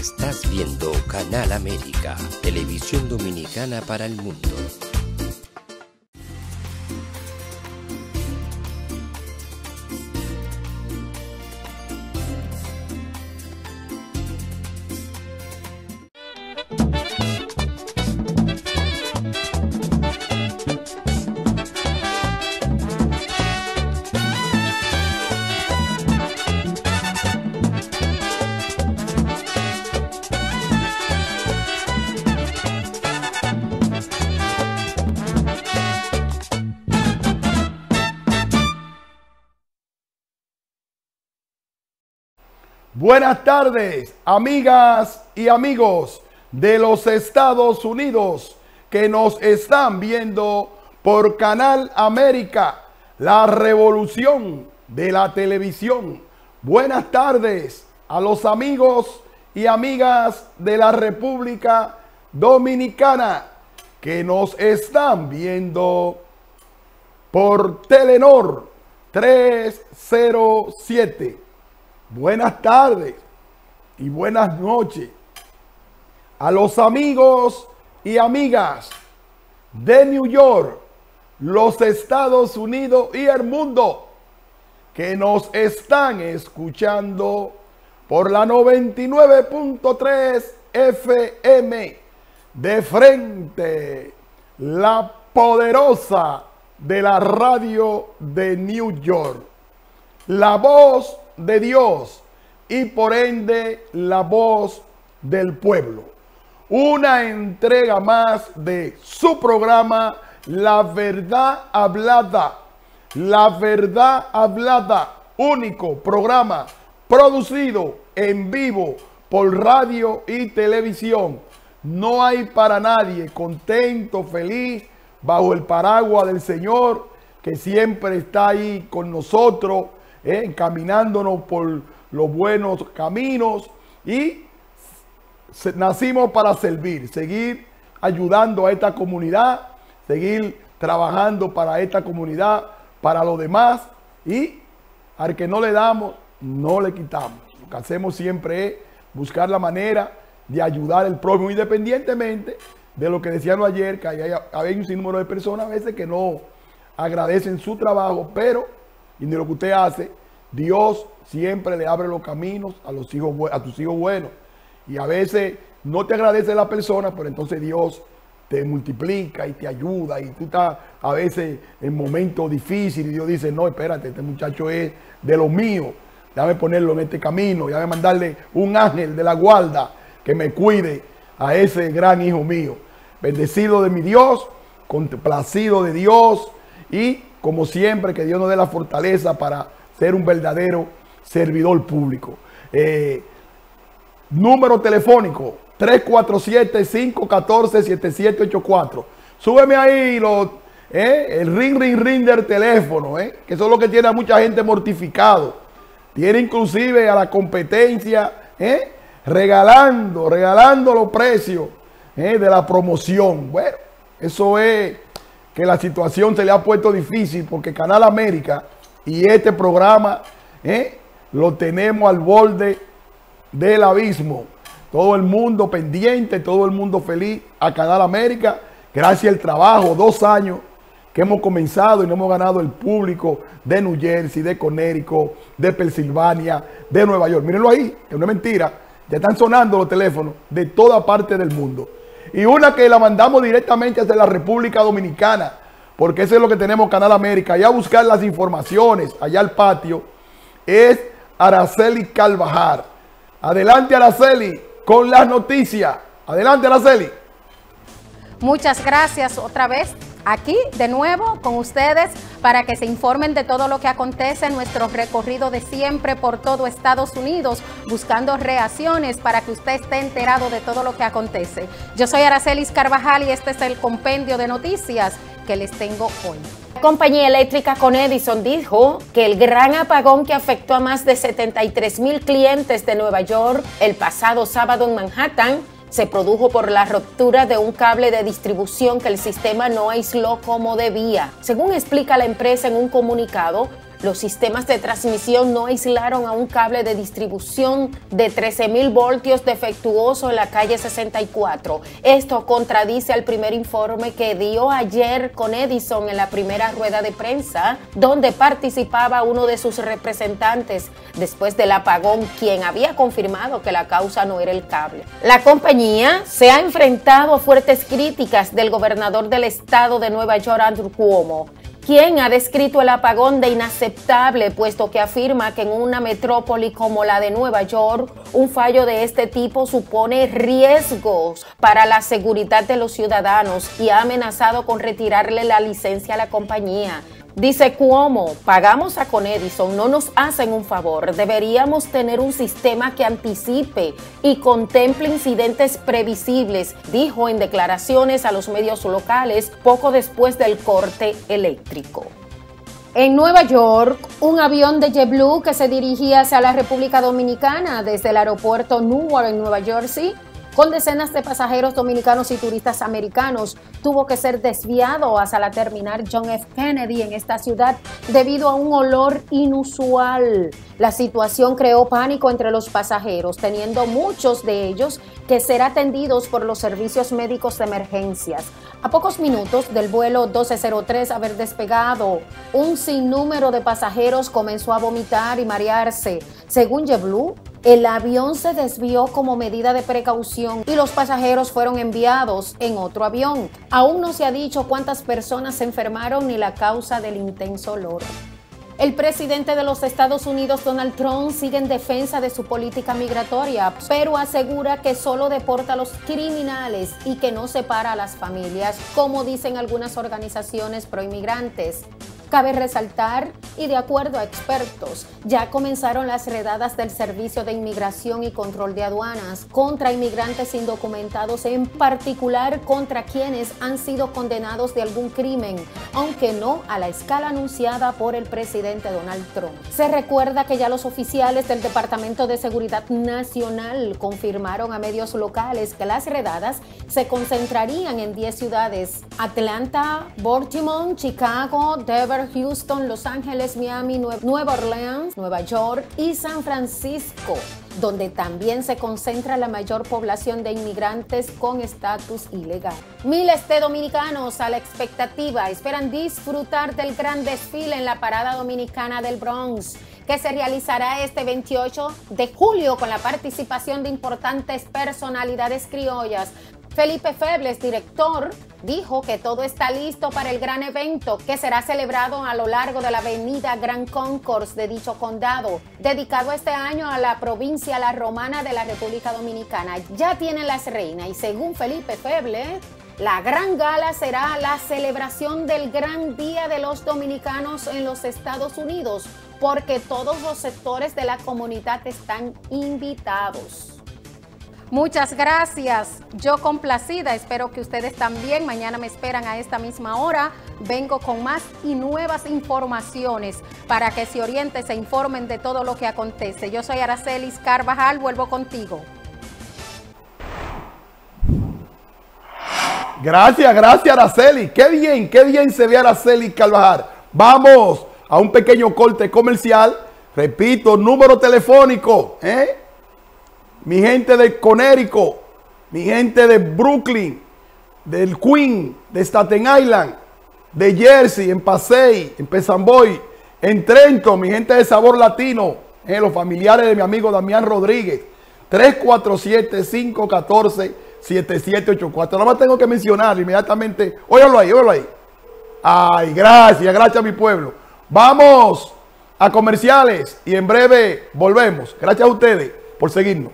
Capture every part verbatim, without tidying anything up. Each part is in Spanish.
Estás viendo Canal América, televisión dominicana para el mundo. Buenas tardes, amigas y amigos de los Estados Unidos que nos están viendo por Canal América, la revolución de la televisión. Buenas tardes a los amigos y amigas de la República Dominicana que nos están viendo por Telenor trescientos siete. Buenas tardes y buenas noches a los amigos y amigas de New York, los Estados Unidos y el mundo que nos están escuchando por la noventa y nueve punto tres F M de frente, la poderosa de la radio de New York, la voz de Dios y por ende la voz del pueblo. Una entrega más de su programa La Verdad Hablada. La Verdad Hablada, único programa producido en vivo por radio y televisión. No hay para nadie, contento, feliz, bajo el paraguas del Señor, que siempre está ahí con nosotros, Eh, encaminándonos por los buenos caminos, y se, nacimos para servir, seguir ayudando a esta comunidad, seguir trabajando para esta comunidad, para los demás, y al que no le damos, no le quitamos. Lo que hacemos siempre es buscar la manera de ayudar al prójimo, independientemente de lo que decíamos ayer, que hay, hay un sinnúmero de personas a veces que no agradecen su trabajo, pero y de lo que usted hace, Dios siempre le abre los caminos a los hijos, a tus hijos buenos. Y a veces no te agradece la persona, pero entonces Dios te multiplica y te ayuda. Y tú estás a veces en momentos difíciles y Dios dice, no, espérate, este muchacho es de lo mío. Déjame ponerlo en este camino, déjame mandarle un ángel de la guarda que me cuide a ese gran hijo mío. Bendecido de mi Dios, complacido de Dios, y como siempre, que Dios nos dé la fortaleza para ser un verdadero servidor público. Eh, número telefónico tres cuatro siete, cinco uno cuatro, siete siete ocho cuatro. Súbeme ahí los, eh, el ring, ring, ring del teléfono, eh, que eso es lo que tiene a mucha gente mortificado. Tiene inclusive a la competencia eh, regalando, regalando los precios eh, de la promoción. Bueno, eso es que la situación se le ha puesto difícil porque Canal América y este programa eh, lo tenemos al borde del abismo. Todo el mundo pendiente, todo el mundo feliz a Canal América, gracias al trabajo, dos años que hemos comenzado y no hemos ganado el público de New Jersey, de Connecticut, de Pensilvania, de Nueva York. Mírenlo ahí, que no es mentira, ya están sonando los teléfonos de toda parte del mundo. Y una que la mandamos directamente hacia la República Dominicana, porque eso es lo que tenemos Canal América, allá a buscar las informaciones, allá al patio, es Araceli Carvajal. Adelante, Araceli, con las noticias. Adelante, Araceli. Muchas gracias otra vez. Aquí de nuevo con ustedes para que se informen de todo lo que acontece en nuestro recorrido de siempre por todo Estados Unidos, buscando reacciones para que usted esté enterado de todo lo que acontece. Yo soy Araceli Carvajal y este es el compendio de noticias que les tengo hoy. La compañía eléctrica Con Edison dijo que el gran apagón que afectó a más de setenta y tres mil clientes de Nueva York el pasado sábado en Manhattan se produjo por la ruptura de un cable de distribución que el sistema no aisló como debía. Según explica la empresa en un comunicado, Los sistemas de transmisión no aislaron a un cable de distribución de trece mil voltios defectuoso en la calle sesenta y cuatro. Esto contradice al primer informe que dio ayer con Edison en la primera rueda de prensa, donde participaba uno de sus representantes después del apagón, quien había confirmado que la causa no era el cable. La compañía se ha enfrentado a fuertes críticas del gobernador del estado de Nueva York, Andrew Cuomo, quien ha descrito el apagón de inaceptable, puesto que afirma que en una metrópoli como la de Nueva York, un fallo de este tipo supone riesgos para la seguridad de los ciudadanos y ha amenazado con retirarle la licencia a la compañía. Dice Cuomo, pagamos a Con Edison, no nos hacen un favor, deberíamos tener un sistema que anticipe y contemple incidentes previsibles, dijo en declaraciones a los medios locales poco después del corte eléctrico. En Nueva York, un avión de JetBlue que se dirigía hacia la República Dominicana desde el aeropuerto Newark en Nueva Jersey, con decenas de pasajeros dominicanos y turistas americanos, tuvo que ser desviado hacia la terminal John F. Kennedy en esta ciudad debido a un olor inusual. La situación creó pánico entre los pasajeros, teniendo muchos de ellos que ser atendidos por los servicios médicos de emergencias. A pocos minutos del vuelo doce cero tres haber despegado, un sinnúmero de pasajeros comenzó a vomitar y marearse. Según JetBlue, el avión se desvió como medida de precaución y los pasajeros fueron enviados en otro avión. Aún no se ha dicho cuántas personas se enfermaron ni la causa del intenso olor. El presidente de los Estados Unidos, Donald Trump, sigue en defensa de su política migratoria, pero asegura que solo deporta a los criminales y que no separa a las familias, como dicen algunas organizaciones proinmigrantes. Cabe resaltar, y de acuerdo a expertos, ya comenzaron las redadas del Servicio de Inmigración y Control de Aduanas contra inmigrantes indocumentados, en particular contra quienes han sido condenados de algún crimen, aunque no a la escala anunciada por el presidente Donald Trump. Se recuerda que ya los oficiales del Departamento de Seguridad Nacional confirmaron a medios locales que las redadas se concentrarían en diez ciudades: Atlanta, Baltimore, Chicago, Denver, Houston, Los Ángeles, Miami, Nueva Orleans, Nueva York y San Francisco, donde también se concentra la mayor población de inmigrantes con estatus ilegal. Miles de dominicanos a la expectativa esperan disfrutar del gran desfile en la Parada Dominicana del Bronx, que se realizará este veintiocho de julio con la participación de importantes personalidades criollas. Felipe Febles, director, dijo que todo está listo para el gran evento que será celebrado a lo largo de la avenida Gran Concourse de dicho condado, dedicado este año a la provincia La Romana de la República Dominicana. Ya tienen las reinas y según Felipe Febles, la gran gala será la celebración del gran día de los dominicanos en los Estados Unidos, porque todos los sectores de la comunidad están invitados. Muchas gracias, yo complacida, espero que ustedes también. Mañana me esperan a esta misma hora, vengo con más y nuevas informaciones para que se orienten, se informen de todo lo que acontece. Yo soy Aracelis Carvajal, vuelvo contigo. Gracias, gracias Araceli, qué bien, qué bien se ve Araceli Carvajal. Vamos a un pequeño corte comercial, repito, número telefónico, ¿eh? Mi gente de Connecticut, mi gente de Brooklyn, del Queen, de Staten Island, de Jersey, en Passaic, en Pesamboy, en Trenton, mi gente de Sabor Latino, eh, los familiares de mi amigo Damián Rodríguez, tres cuatro siete, cinco uno cuatro, siete siete ocho cuatro. Nada más tengo que mencionar inmediatamente, óyalo ahí, óyalo ahí. Ay, gracias, gracias a mi pueblo. Vamos a comerciales y en breve volvemos. Gracias a ustedes por seguirnos.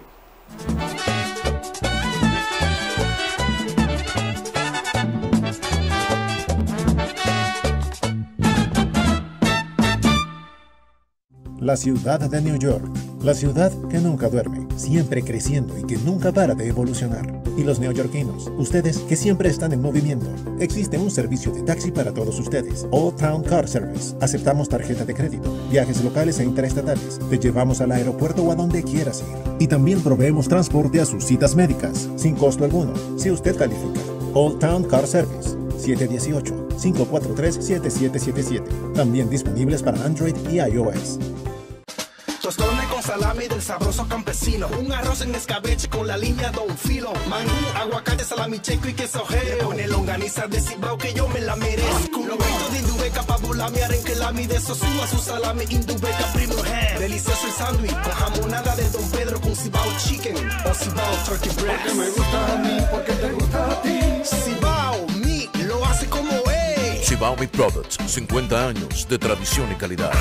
La ciudad de New York, la ciudad que nunca duerme, siempre creciendo y que nunca para de evolucionar. Y los neoyorquinos, ustedes que siempre están en movimiento. Existe un servicio de taxi para todos ustedes, Old Town Car Service. Aceptamos tarjeta de crédito, viajes locales e interestatales. Te llevamos al aeropuerto o a donde quieras ir. Y también proveemos transporte a sus citas médicas, sin costo alguno, si usted califica. Old Town Car Service, siete uno ocho, cinco cuatro tres, siete siete siete siete. También disponibles para Android y iOS. Tostones con salami del sabroso campesino. Un arroz en escabeche con la línea Don Filo. Mangú, aguacate, salami checo y queso geo. Pone longaniza de Cibao que yo me la merezco. Lomito de Indubeca, pavo lami, arenque lami de Sosúa, su salami Indubeca Premium Ham. Delicioso el sándwich con jamonada de Don Pedro con Cibao Chicken o Cibao Turkey Breast. Porque me gusta a mí, porque te gusta a ti. Cibao Meat lo hace como es. Cibao Meat Products, cincuenta años de tradición y calidad.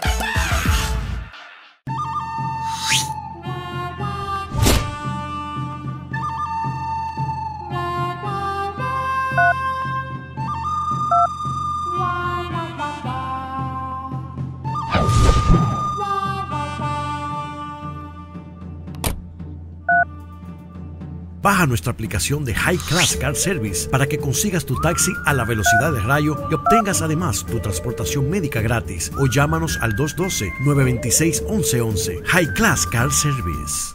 Baja nuestra aplicación de High Class Car Service para que consigas tu taxi a la velocidad de rayo y obtengas además tu transportación médica gratis. O llámanos al dos uno dos, nueve dos seis, once once. High Class Car Service.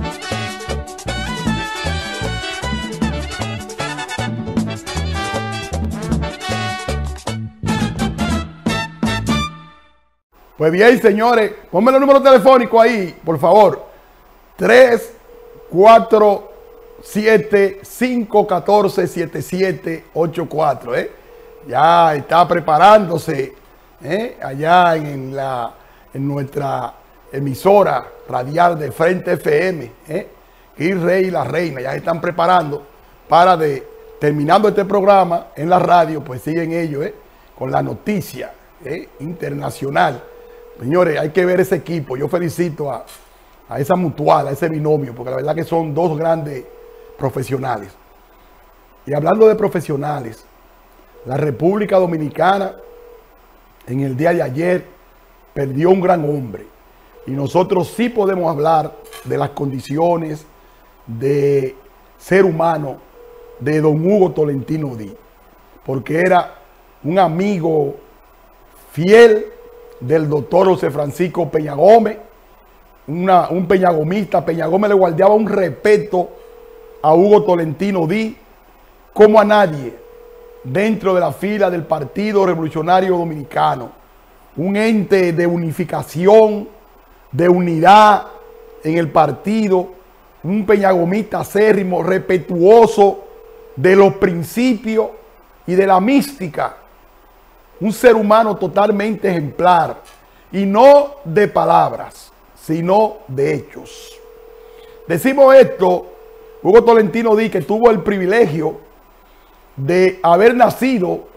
Pues bien, señores, ponme el número telefónico ahí, por favor. tres cuatro siete, cinco uno cuatro, siete siete ocho cuatro. ¿eh? Ya está preparándose ¿eh? allá en, la, en nuestra emisora radial de Frente F M. ¿eh? El Rey y la Reina ya están preparando para, de, terminando este programa en la radio, pues siguen ellos ¿eh? con la noticia ¿eh? internacional. Señores, hay que ver ese equipo. Yo felicito a, a esa mutual, a ese binomio, porque la verdad que son dos grandes profesionales. Y hablando de profesionales, la República Dominicana en el día de ayer perdió un gran hombre. Y nosotros sí podemos hablar de las condiciones de ser humano de don Hugo Tolentino Díaz, porque era un amigo fiel del doctor José Francisco Peña Gómez, una, un peñagomista. Peña Gómez le guardaba un respeto a Hugo Tolentino Díaz como a nadie dentro de la fila del Partido Revolucionario Dominicano. Un ente de unificación, de unidad en el partido, un peñagomista acérrimo, respetuoso de los principios y de la mística. Un ser humano totalmente ejemplar, y no de palabras, sino de hechos. Decimos esto, Hugo Tolentino Díaz, que tuvo el privilegio de haber nacido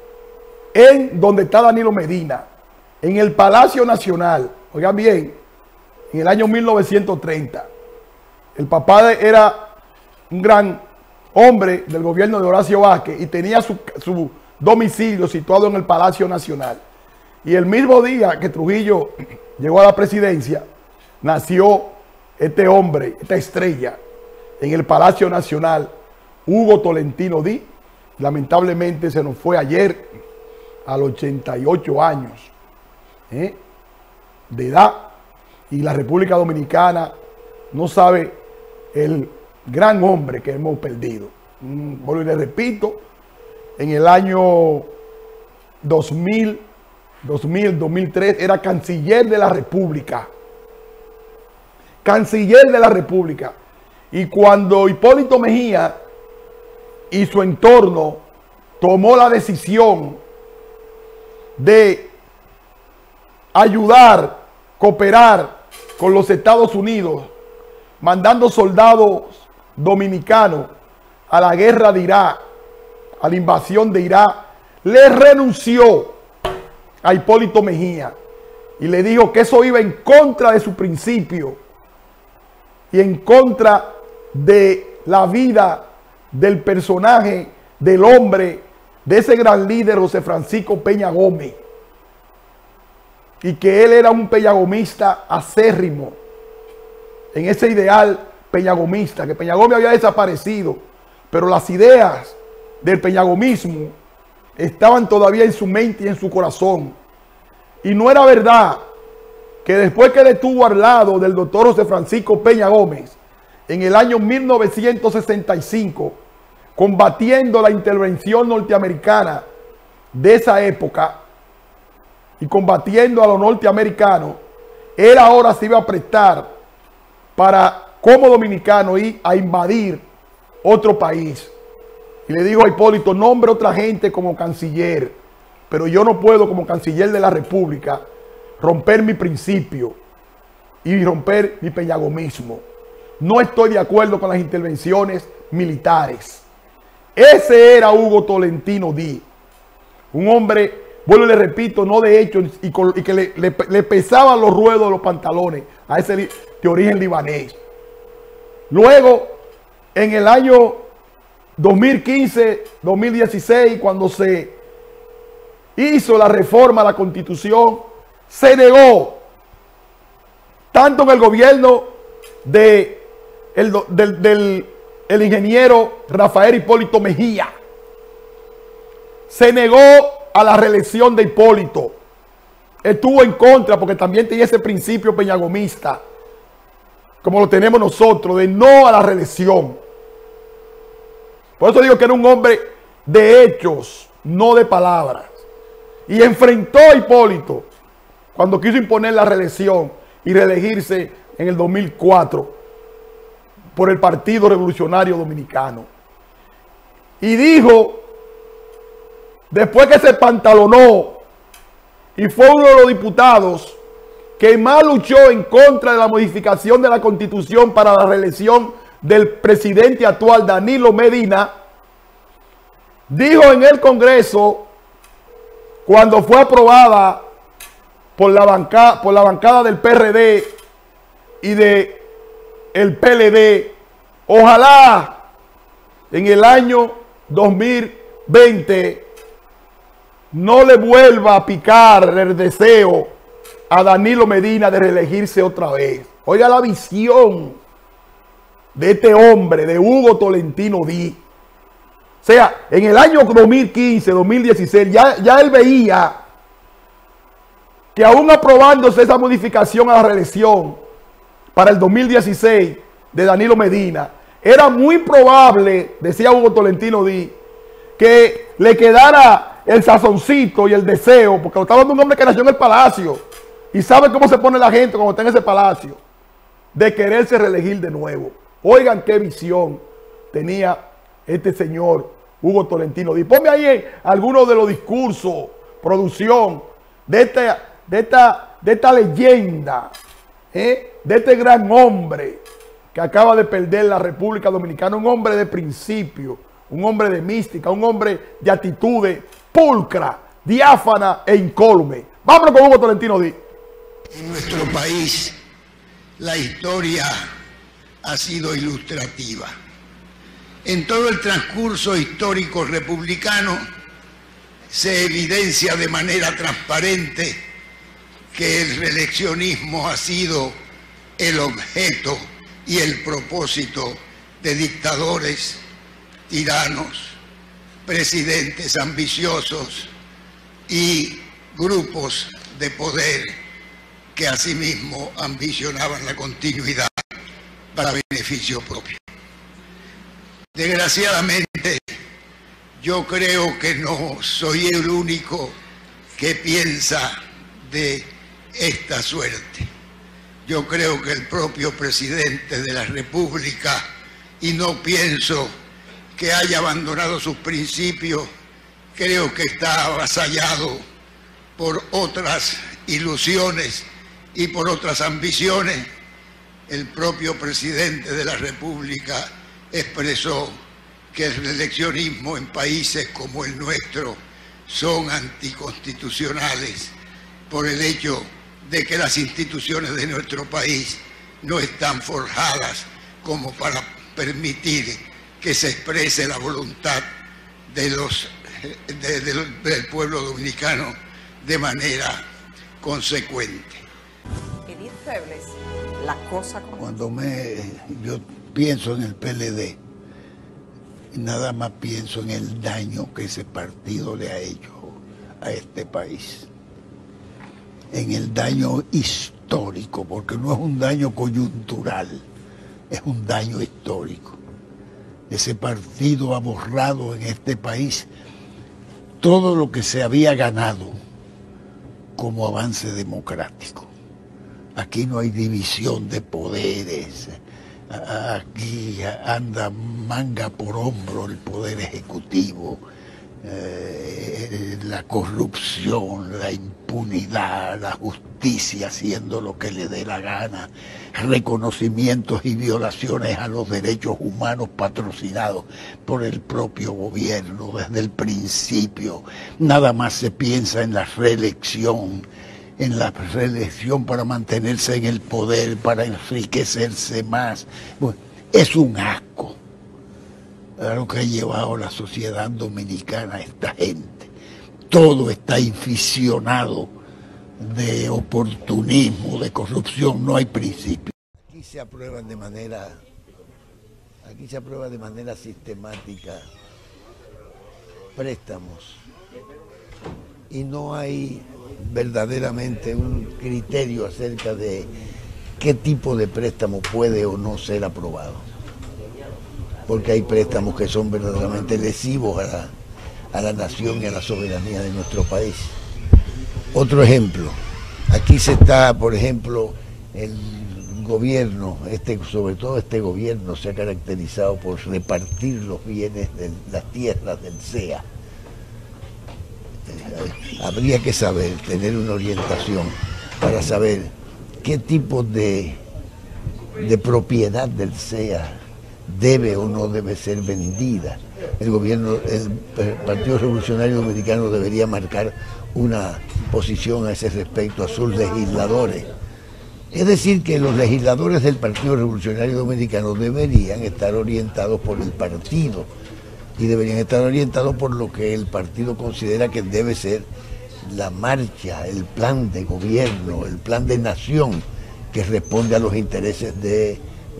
en donde está Danilo Medina, en el Palacio Nacional. Oigan bien, en el año mil novecientos treinta. El papá era un gran hombre del gobierno de Horacio Vázquez y tenía su, su domicilio situado en el Palacio Nacional. Y el mismo día que Trujillo llegó a la presidencia, nació este hombre, esta estrella, en el Palacio Nacional, Hugo Tolentino Díaz. Lamentablemente se nos fue ayer a los ochenta y ocho años ¿eh? de edad. Y la República Dominicana no sabe el gran hombre que hemos perdido. Mm, bueno, y le repito, en el año dos mil, dos mil, dos mil tres era canciller de la República. Canciller de la República. Y cuando Hipólito Mejía y su entorno tomó la decisión de ayudar, cooperar con los Estados Unidos, mandando soldados dominicanos a la guerra de Irak, a la invasión de Irak, le renunció a Hipólito Mejía y le dijo que eso iba en contra de su principio y en contra de la vida del personaje, del hombre, de ese gran líder José Francisco Peña Gómez, y que él era un peñagomista acérrimo en ese ideal peñagomista, que Peña Gómez había desaparecido, pero las ideas del peñagomismo estaban todavía en su mente y en su corazón. Y no era verdad que después que él estuvo al lado del doctor José Francisco Peña Gómez en el año mil novecientos sesenta y cinco, combatiendo la intervención norteamericana de esa época y combatiendo a los norteamericanos, él ahora se iba a prestar para, como dominicano, ir a invadir otro país. Y le dijo a Hipólito, nombre otra gente como canciller, pero yo no puedo como canciller de la República romper mi principio y romper mi peñagomismo. No estoy de acuerdo con las intervenciones militares. Ese era Hugo Tolentino Díaz, un hombre, vuelvo y le repito, no de hecho, y, con, y que le, le, le pesaban los ruedos de los pantalones a ese de origen libanés. Luego, en el año dos mil quince, dos mil dieciséis, cuando se hizo la reforma a la Constitución, se negó, tanto en el gobierno de el, del, del el ingeniero Rafael Hipólito Mejía, se negó a la reelección de Hipólito. Estuvo en contra porque también tenía ese principio peñagomista, como lo tenemos nosotros, de no a la reelección. Por eso digo que era un hombre de hechos, no de palabras. Y enfrentó a Hipólito cuando quiso imponer la reelección y reelegirse en el dos mil cuatro por el Partido Revolucionario Dominicano. Y dijo, después que se pantalonó y fue uno de los diputados que más luchó en contra de la modificación de la Constitución para la reelección del presidente actual Danilo Medina, dijo en el Congreso, cuando fue aprobada por la bancada, por la bancada del P R D y de el P L D, ojalá en el año dos mil veinte no le vuelva a picar el deseo a Danilo Medina de reelegirse otra vez. Oiga la visión de este hombre, de Hugo Tolentino Díaz. O sea, en el año dos mil quince, dos mil dieciséis, ya, ya él veía que aún aprobándose esa modificación a la reelección para el dos mil dieciséis de Danilo Medina, era muy probable, decía Hugo Tolentino Díaz, que le quedara el sazoncito y el deseo, porque lo estaba hablando un hombre que nació en el palacio y sabe cómo se pone la gente cuando está en ese palacio, de quererse reelegir de nuevo. Oigan qué visión tenía este señor Hugo Tolentino Díaz. Ponme ahí algunos de los discursos, producción, de esta, de esta, de esta leyenda, ¿eh? de este gran hombre que acaba de perder la República Dominicana, un hombre de principio, un hombre de mística, un hombre de actitudes pulcra, diáfana e incólume. Vámonos con Hugo Tolentino Díaz. En nuestro país la historia ha sido ilustrativa. En todo el transcurso histórico republicano se evidencia de manera transparente que el reeleccionismo ha sido el objeto y el propósito de dictadores, tiranos, presidentes ambiciosos y grupos de poder que asimismo ambicionaban la continuidad para beneficio propio. Desgraciadamente, yo creo que no soy el único que piensa de esta suerte. Yo creo que el propio presidente de la República, y no pienso que haya abandonado sus principios, creo que está avasallado por otras ilusiones y por otras ambiciones. El propio presidente de la República expresó que el reeleccionismo en países como el nuestro son anticonstitucionales por el hecho de que las instituciones de nuestro país no están forjadas como para permitir que se exprese la voluntad de los, de, de, del pueblo dominicano de manera consecuente. Edith Febles, la cosa como... Cuando me, yo pienso en el P L D, nada más pienso en el daño que ese partido le ha hecho a este país. En el daño histórico, porque no es un daño coyuntural, es un daño histórico. Ese partido ha borrado en este país todo lo que se había ganado como avance democrático. Aquí no hay división de poderes, aquí anda manga por hombro el poder ejecutivo, eh, la corrupción, la impunidad, la justicia haciendo lo que le dé la gana, reconocimientos y violaciones a los derechos humanos patrocinados por el propio gobierno desde el principio. Nada más se piensa en la reelección, en la reelección para mantenerse en el poder, para enriquecerse más. Bueno, es un asco a lo que ha llevado la sociedad dominicana a esta gente. Todo está inficionado de oportunismo, de corrupción, no hay principio. Aquí se aprueban de manera, aquí se aprueba de manera sistemática préstamos y no hay verdaderamente un criterio acerca de qué tipo de préstamo puede o no ser aprobado, porque hay préstamos que son verdaderamente lesivos a la, a la nación y a la soberanía de nuestro país. Otro ejemplo, aquí se está, por ejemplo, el gobierno, este, sobre todo este gobierno se ha caracterizado por repartir los bienes de las tierras del C E A. Habría que saber, tener una orientación para saber qué tipo de, de propiedad del C E A debe o no debe ser vendida. El gobierno, el Partido Revolucionario Dominicano debería marcar una posición a ese respecto a sus legisladores. Es decir, que los legisladores del Partido Revolucionario Dominicano deberían estar orientados por el partido y deberían estar orientados por lo que el partido considera que debe ser la marcha, el plan de gobierno, el plan de nación que responde a los intereses de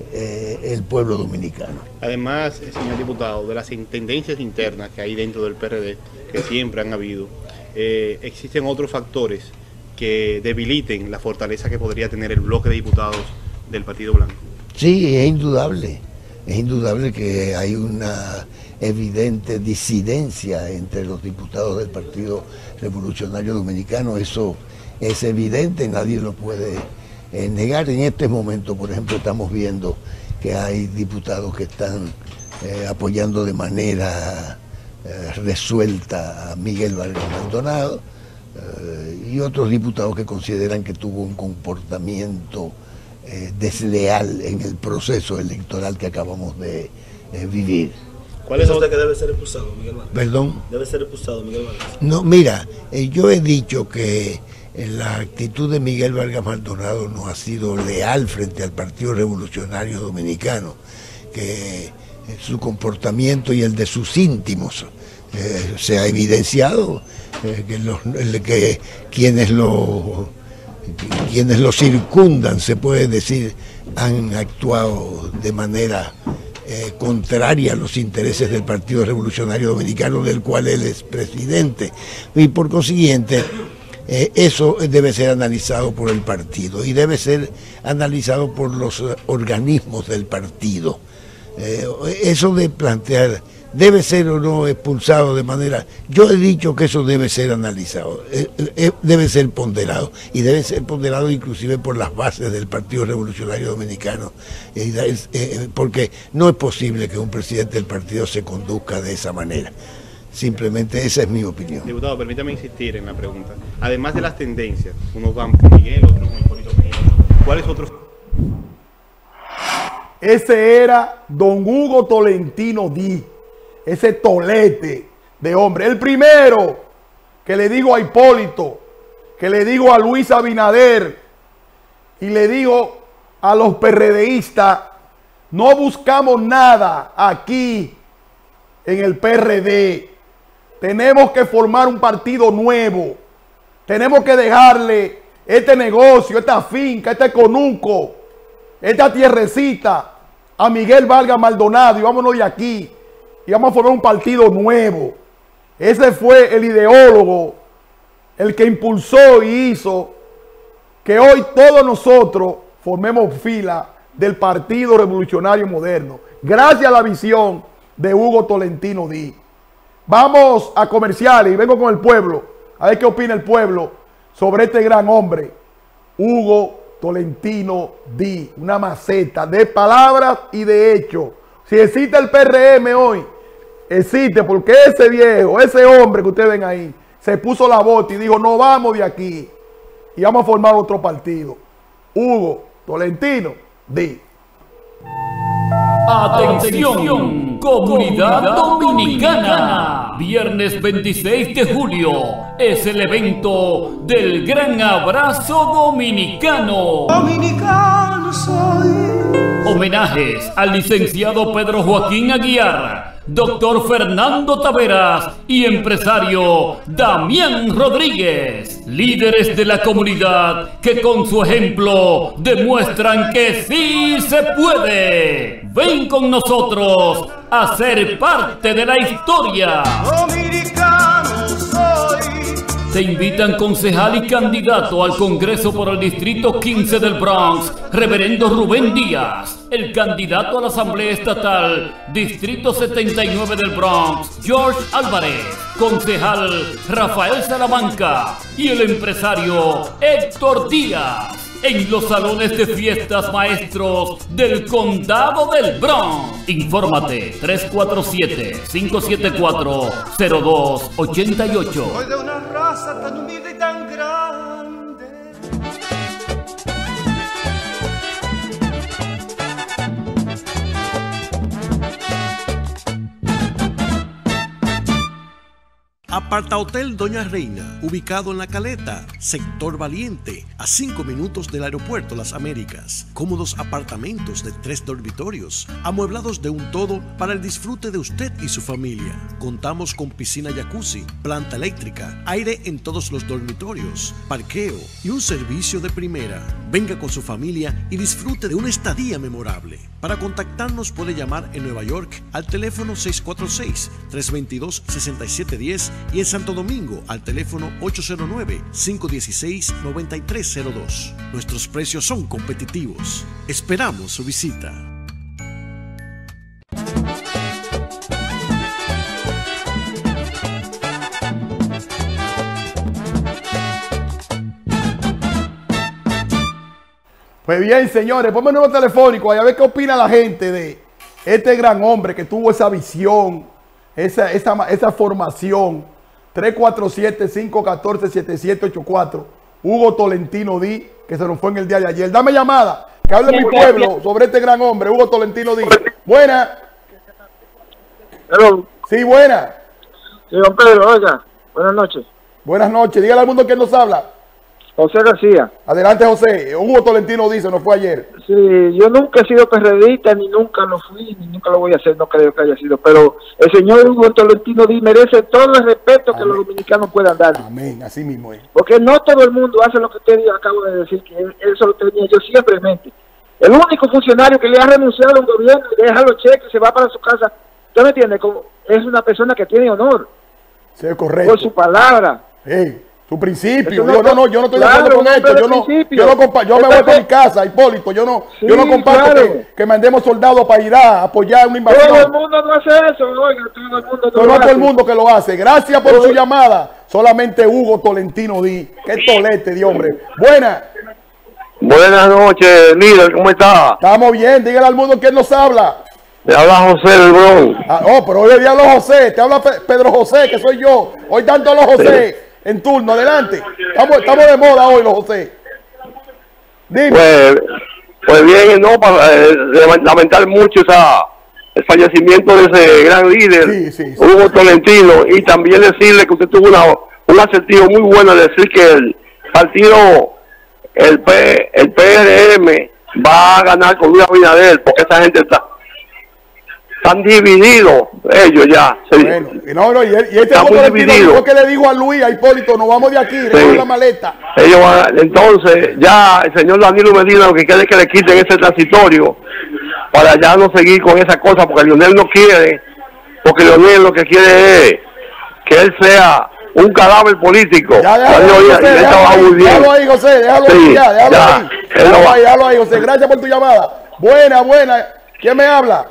eh, el pueblo dominicano. Además, señor diputado, de las tendencias internas que hay dentro del P R D, que siempre han habido, eh, existen otros factores que debiliten la fortaleza que podría tener el bloque de diputados del Partido Blanco. Sí, es indudable, es indudable que hay una evidente disidencia entre los diputados del Partido Revolucionario Dominicano, eso es evidente, nadie lo puede eh, negar. En este momento, por ejemplo, estamos viendo que hay diputados que están eh, apoyando de manera eh, resuelta a Miguel Vargas Maldonado, eh, y otros diputados que consideran que tuvo un comportamiento eh, desleal en el proceso electoral que acabamos de eh, vivir. ¿Cuál es usted que debe ser expulsado, Miguel Vargas? ¿Perdón? Debe ser expulsado, Miguel Vargas. No, mira, eh, yo he dicho que eh, la actitud de Miguel Vargas Maldonado no ha sido leal frente al Partido Revolucionario Dominicano, que eh, su comportamiento y el de sus íntimos eh, se ha evidenciado, eh, que, los, que quienes lo, quienes lo circundan, se puede decir, han actuado de manera Eh, contraria a los intereses del Partido Revolucionario Dominicano, del cual él es presidente, y por consiguiente eh, eso debe ser analizado por el partido y debe ser analizado por los eh, organismos del partido. Eh, eso de plantear debe ser o no expulsado de manera, yo he dicho que eso debe ser analizado, eh, eh, debe ser ponderado y debe ser ponderado inclusive por las bases del Partido Revolucionario Dominicano, eh, eh, porque no es posible que un presidente del partido se conduzca de esa manera. Simplemente esa es mi opinión. Diputado, permítame insistir en la pregunta. Además de las tendencias, unos van con Miguel, otros con Hipólito Mejía, ¿cuáles otros? Ese era don Hugo Tolentino Díaz, ese tolete de hombre. El primero que le digo a Hipólito, que le digo a Luis Abinader y le digo a los PRDistas, no buscamos nada aquí en el P R D. Tenemos que formar un partido nuevo. Tenemos que dejarle este negocio, esta finca, este conuco, esta tierrecita a Miguel Vargas Maldonado y vámonos de aquí. Y vamos a formar un partido nuevo. Ese fue el ideólogo, el que impulsó y hizo que hoy todos nosotros formemos fila del Partido Revolucionario Moderno, gracias a la visión de Hugo Tolentino Díaz. Vamos a comerciales y vengo con el pueblo. A ver qué opina el pueblo sobre este gran hombre, Hugo Tolentino Díaz. Una maceta de palabras y de hechos. Si existe el P R M hoy, existe porque ese viejo, ese hombre que ustedes ven ahí, se puso la bota y dijo, no vamos de aquí y vamos a formar otro partido. Hugo Tolentino Díaz. Atención, comunidad dominicana. Viernes veintiséis de julio es el evento del Gran Abrazo Dominicano. Dominicano soy. Homenajes al licenciado Pedro Joaquín Aguiar, doctor Fernando Taveras y empresario Damián Rodríguez, líderes de la comunidad que con su ejemplo demuestran que sí se puede. Ven con nosotros a ser parte de la historia. Dominicano soy. Te invitan concejal y candidato al Congreso por el Distrito quince del Bronx, Reverendo Rubén Díaz. El candidato a la Asamblea Estatal, Distrito setenta y nueve del Bronx, George Álvarez. Concejal Rafael Salamanca. Y el empresario Héctor Díaz. En los salones de fiestas maestros del Condado del Bronx. Infórmate tres cuatro siete, cinco siete cuatro, cero dos ocho ocho. Soy de una raza tan humilde y tan grande. Apartahotel Doña Reina, ubicado en La Caleta, sector Valiente, a cinco minutos del aeropuerto Las Américas. Cómodos apartamentos de tres dormitorios, amueblados de un todo para el disfrute de usted y su familia. Contamos con piscina jacuzzi, planta eléctrica, aire en todos los dormitorios, parqueo y un servicio de primera. Venga con su familia y disfrute de una estadía memorable. Para contactarnos puede llamar en Nueva York al teléfono seis cuatro seis, tres dos dos, seis siete uno cero y en Santo Domingo al teléfono ocho cero nueve, cinco uno seis, nueve tres cero dos. Nuestros precios son competitivos. Esperamos su visita. Pues bien, señores, ponme un nuevo telefónico ahí a ver qué opina la gente de este gran hombre que tuvo esa visión, esa, esa, esa formación. Tres cuatro siete, cinco uno cuatro, siete siete ocho cuatro. Hugo Tolentino Díaz, que se nos fue en el día de ayer. Dame llamada, que hable mi pueblo sobre este gran hombre, Hugo Tolentino Díaz. Buena. Hello. Sí, buena. Sí, don Pedro, oiga, buenas noches. Buenas noches. Dígale al mundo quién nos habla. José García. Adelante, José. Hugo Tolentino dice, nos fue ayer. Sí, yo nunca he sido perredista, ni nunca lo fui, ni nunca lo voy a hacer, no creo que haya sido. Pero el señor Hugo Tolentino Díaz merece todo el respeto Amén. Que los dominicanos puedan dar. Amén, así mismo es. Porque no todo el mundo hace lo que usted acabo de decir, que él, eso lo tenía yo siempre en mente. El único funcionario que le ha renunciado a un gobierno y deja los cheques y se va para su casa, ¿usted me entiende? Como es una persona que tiene honor. Sí, es correcto. Por su palabra. Hey. Tu principio, no, yo no, no, yo no estoy claro, de acuerdo con no, esto, yo no, yo no compa yo me voy para mi casa, Hipólito, yo no, sí, yo no comparto claro. que, que mandemos soldados para ir a apoyar una invasión. Todo el mundo no hace eso, oiga, todo el mundo no, no, no todo el mundo que lo hace. Gracias por sí. su llamada. Solamente Hugo Tolentino Díaz. Qué tolete de hombre. Buena. Buenas noches, líder, ¿cómo está? Estamos bien, dígale al mundo quién nos habla. Te habla José del Bronx. Ah, oh, pero hoy le hablo José, te habla Pe Pedro José, que soy yo. Hoy tanto los José. Sí. En turno, adelante. Estamos, estamos de moda hoy, los José. Dime. Pues, pues bien, no, para eh, lamentar mucho esa, el fallecimiento de ese gran líder, sí, sí, sí. Hugo Tolentino, y también decirle que usted tuvo una, un asertivo muy bueno de decir que el partido, el, P, el P R M va a ganar con Luis Abinader, porque esa gente está están divididos ellos ya. Bueno, no, no, y, y este fue que le dijo a Luis, a Hipólito, nos vamos de aquí, dejamos sí. la maleta. Ellos van, entonces, ya el señor Danilo Medina lo que quiere es que le quiten ese transitorio para ya no seguir con esa cosa, porque Leonel no quiere, porque Leonel lo que quiere es que él sea un cadáver político. Ya, déjalo, ahí, José, déjalo, déjalo ahí, José, déjalo sí, ahí, ya, déjalo ya, ahí. Déjalo ahí, déjalo ahí, José, gracias por tu llamada. Buena, buena. ¿Quién me habla?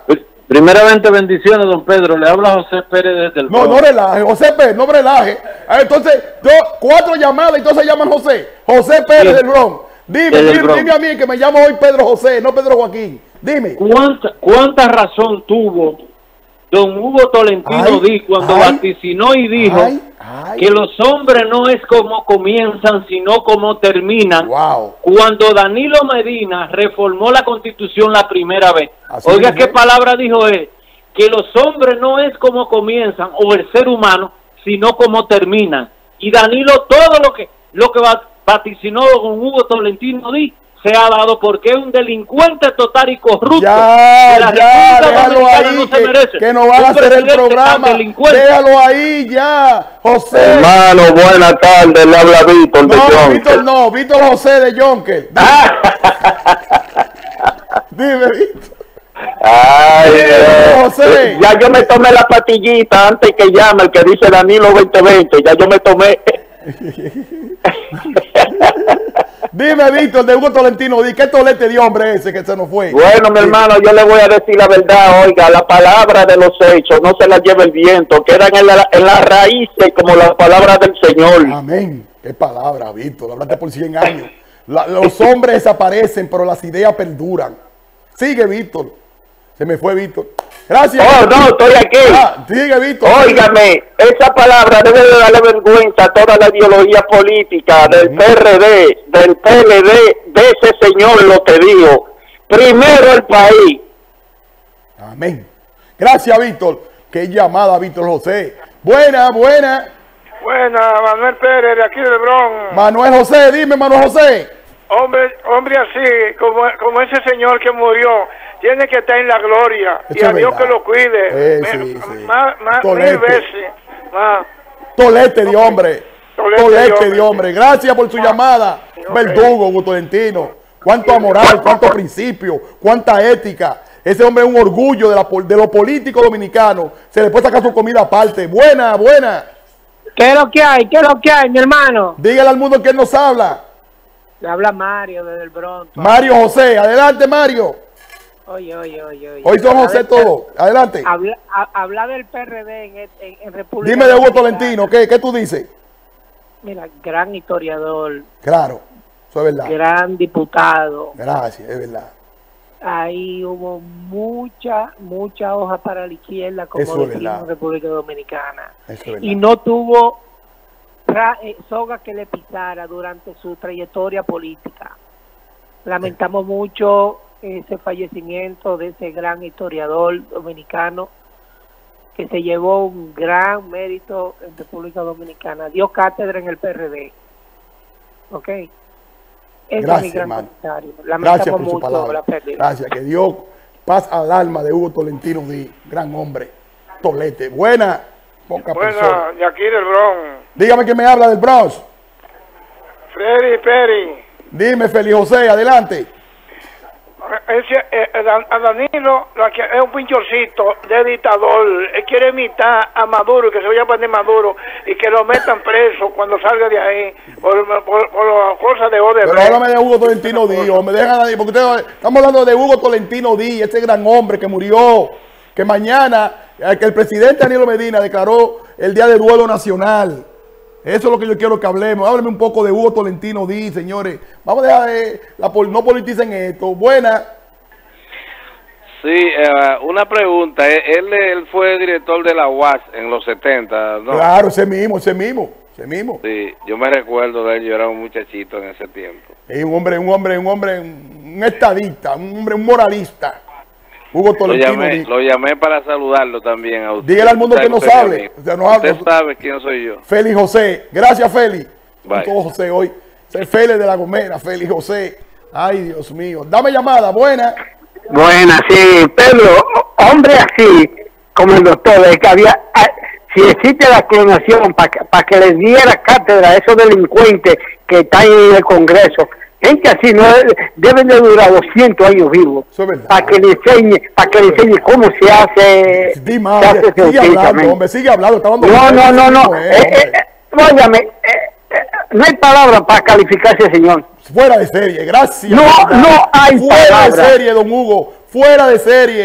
Primeramente, bendiciones, don Pedro. Le habla José Pérez desde el No, Bronx. no relaje, José Pérez, no relaje. Ah, entonces, dos, cuatro llamadas y entonces llaman José. José Pérez Sí. del Bronx. Dime, Desde el dime, Bronx. dime a mí que me llamo hoy Pedro José, no Pedro Joaquín. Dime. ¿Cuánta, cuánta razón tuvo don Hugo Tolentino Ay, Díaz cuando ay, vaticinó y dijo ay, ay. que los hombres no es como comienzan, sino como terminan? Wow. Cuando Danilo Medina reformó la Constitución la primera vez. Así Oiga, es, ¿qué ¿eh? palabra dijo él? Que los hombres no es como comienzan, o el ser humano, sino como terminan. Y Danilo, todo lo que lo que va- vaticinó con Hugo Tolentino Díaz se ha dado, porque es un delincuente total y corrupto. Ya, que la ya, República déjalo Dominicana ahí, no se que, merece. que nos van a Un hacer el presidente tan programa. delincuente. Déjalo ahí ya, José. Hermano, buenas tardes, le habla Víctor de No, Jonker. Víctor no, Víctor José de Jonker. Dime, Víctor. Ay, eh, José. ya yo me tomé la patillita antes que llame el que dice Danilo veinte veinte, ya yo me tomé. Dime, Víctor, de Hugo Tolentino Díaz, ¿qué tolete de hombre ese que se nos fue? Bueno, mi hermano, yo le voy a decir la verdad, oiga, la palabra de los hechos no se la lleva el viento, quedan en, la, en las raíces como las palabras del Señor. Amén. Qué palabra, Víctor, hablaste por cien años. La- los hombres desaparecen, pero las ideas perduran. Sigue, Víctor. Se me fue, Víctor. Gracias. Oh, no, estoy aquí. Ah, sigue, Víctor. Óigame, esa palabra debe de darle vergüenza a toda la ideología política del P R D, del P L D, de ese señor lo que dijo. Primero el país. Amén. Gracias, Víctor. Qué llamada, Víctor José. Buena, buena. Buena, Manuel Pérez, de aquí del Bronx. Manuel José, dime, Manuel José. Hombre, hombre así, como, como ese señor que murió, tiene que estar en la gloria. Eso y a es Dios verdad. que lo cuide. Eh, Me- sí, sí. Más, más, Tolete. mil veces. Más. Tolete de hombre. Tolete Tolete, de de, hombre. hombre. Gracias por su llamada. Verdugo, Hugo Tolentino. Cuánto moral, cuánto principio, cuánta ética. Ese hombre es un orgullo de, la, pol- de los políticos dominicanos. Se le puede sacar su comida aparte. Buena, buena. ¿Qué es lo que hay? ¿Qué es lo que hay, mi hermano? Dígale al mundo que él nos habla. Le habla Mario desde el Bronx. Mario José. Adelante, Mario. Oye, oye, oye. oye. Hoy son Habla José del- todo. Adelante. Habla, ha- habla del P R D en, en, en República Dime de Hugo Dominicana. Tolentino. ¿Qué, qué tú dices? Mira, gran historiador, Claro. Eso es verdad. gran diputado. Gracias, es verdad. Ahí hubo mucha, mucha hoja para la izquierda, como Eso es decimos verdad. en República Dominicana. Eso es verdad. Y no tuvo ra- eh, soga que le pisara durante su trayectoria política. Lamentamos mucho ese fallecimiento de ese gran historiador dominicano que se llevó un gran mérito en República Dominicana. Dio cátedra en el P R D. ¿Ok? Ese es mi Gracias, gran hermano. comentario. Gracias Lamentamos por su mucho palabra. la pérdida. Gracias. Que Dios paz al alma de Hugo Tolentino Díaz. Gran hombre. Tolete. Buena. Poca persona. Buena, de aquí del Bronx. Dígame quién me habla del Bronx. Freddy Pérez. Dime, Feliz José. Adelante. Ese, eh, eh, Dan- a Danilo lo que es un pinchorcito de dictador. Él quiere imitar a Maduro y que se vaya a poner Maduro y que lo metan preso cuando salga de ahí por, por, por las cosas de Odebrecht. Pero háblame de Hugo Tolentino Díaz. Me dejan ahí, porque ustedes, estamos hablando de Hugo Tolentino Díaz, ese gran hombre que murió. Que mañana, eh, que el presidente Danilo Medina declaró el día de duelo nacional. Eso es lo que yo quiero que hablemos. Háblame un poco de Hugo Tolentino Díaz, señores. Vamos a dejar, eh, la, pol- no politicen esto. Buena. Sí, eh, una pregunta. Él, él fue director de la U A S en los setenta, ¿no? Claro, ese mismo, ese mismo, ese mismo. Sí, yo me recuerdo de él, yo era un muchachito en ese tiempo. Es un hombre, un hombre, un hombre, un estadista, un hombre, un moralista. Hugo Lo Tolentino llamé, Díaz. lo llamé para saludarlo también a usted. Dígale al mundo Usted que nos sabe hable. quién O sea, nos hable. Usted sabe quién soy yo. Félix José. Gracias, Félix. Bye. Todo José hoy. Ser Félix de la Gomera, Félix José. Ay, Dios mío. Dame llamada, buena. Buena, sí, Pedro, hombre así, como el doctor, es que había, ah, si existe la clonación para que, pa' que les diera cátedra a esos delincuentes que están en el Congreso, gente así no deben de durar doscientos años vivos, para que le enseñe, para que le enseñe cómo se hace, Di se más, hace sigue científicamente. hablando, hombre, sigue hablando. Está hablando No, no, no, no, Eh, eh, eh, eh, óigame, eh, eh, no hay palabra para calificar a ese señor. Fuera de serie, gracias. No, no hay Fuera palabra. de serie, don Hugo. Fuera de serie.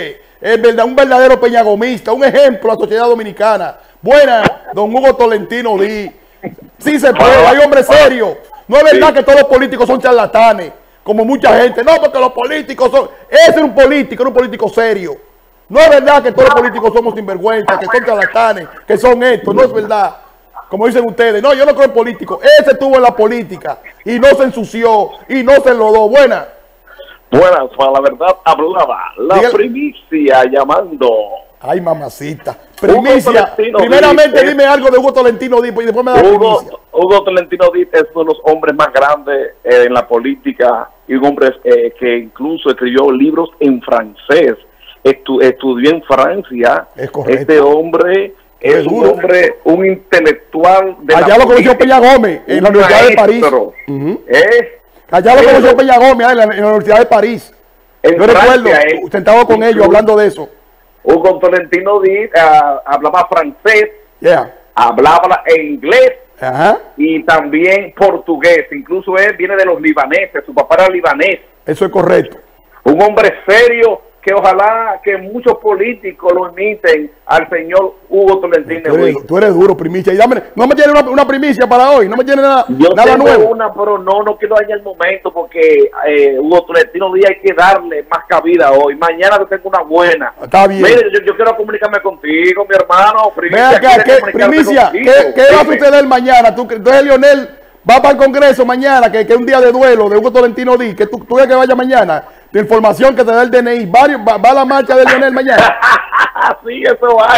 es verdad, un verdadero peñagomista, un ejemplo a la sociedad dominicana. Buena, don Hugo Tolentino Díaz. Sí se puede, hay hombres serios. No es verdad que todos los políticos son charlatanes, como mucha gente. No, porque los políticos son... Ese es un político, es un político serio. No es verdad que todos los políticos somos sinvergüenza, que son charlatanes, que son estos. No es verdad. Como dicen ustedes. No, yo no creo en políticos. Ese estuvo en la política y no se ensució y no se enlodó. Buena. Buenas, para la verdad hablaba. La Dígale. Primicia llamando. Ay, mamacita. Primicia. Primeramente Díaz, dime algo de Hugo Tolentino Díaz y después me da Hugo, primicia. Hugo Tolentino Díaz es uno de los hombres más grandes eh, en la política y un hombre eh, que incluso escribió libros en francés. Estu estudió en Francia. Es correcto. Este hombre es, es un hombre, un intelectual de Allá la lo conoció Peña Gómez en la Universidad maestro. de París. Uh-huh. ¿Eh? Allá lo conoció Peña Gómez en la, en la Universidad de París. En Yo Francia, recuerdo, eh, sentado con ellos hablando de eso. Hugo Tolentino Díaz uh, hablaba francés, yeah. hablaba inglés uh-huh. y también portugués. Incluso él viene de los libaneses, su papá era libanés. Eso es correcto. Un hombre serio que ojalá que muchos políticos lo imiten al señor Hugo Tolentino Díaz. Tú eres, tú eres duro, primicia. Y dame, no me tiene una, una primicia para hoy, no me tiene nada, Yo nada tengo nuevo. una, pero no, no quiero dañar el momento porque eh, Hugo Tolentino Díaz hay que darle más cabida hoy. Mañana te tengo una buena. Está bien. Mire, yo, yo quiero comunicarme contigo, mi hermano. Primicia, acá, ¿qué, primicia ¿qué, ¿qué va a suceder mañana? ¿Tú, entonces Leonel va para el Congreso mañana, que, que es un día de duelo de Hugo Tolentino Díaz, que tú, tú que vaya mañana. De información que te da el D N I. ¿Va, va a la marcha de Leonel mañana? Sí, eso va.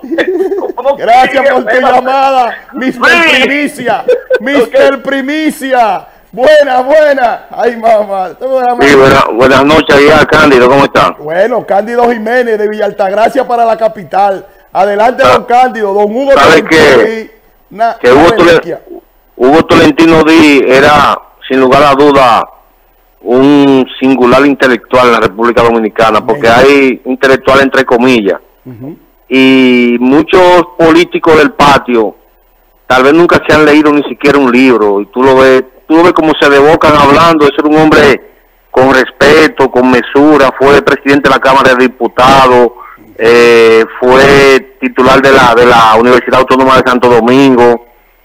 Gracias por tu llamada, mister Sí. Primicia. mister Okay. Primicia. Buena, buena. Ay, mamá. Sí, buena, buenas noches, ya, Cándido. ¿Cómo están? Bueno, Cándido Jiménez de Villa Altagracia para la capital. Adelante, don Cándido. Don Hugo ¿Sabe que, na, que Hugo, Tole, Hugo Tolentino Díaz era, sin lugar a duda, un singular intelectual en la República Dominicana, porque hay intelectual entre comillas, uh-huh. y muchos políticos del patio tal vez nunca se han leído ni siquiera un libro, y tú lo ves, tú lo ves como se desbocan hablando. Es un hombre con respeto, con mesura, fue presidente de la Cámara de Diputados, eh, fue titular de la, de la Universidad Autónoma de Santo Domingo,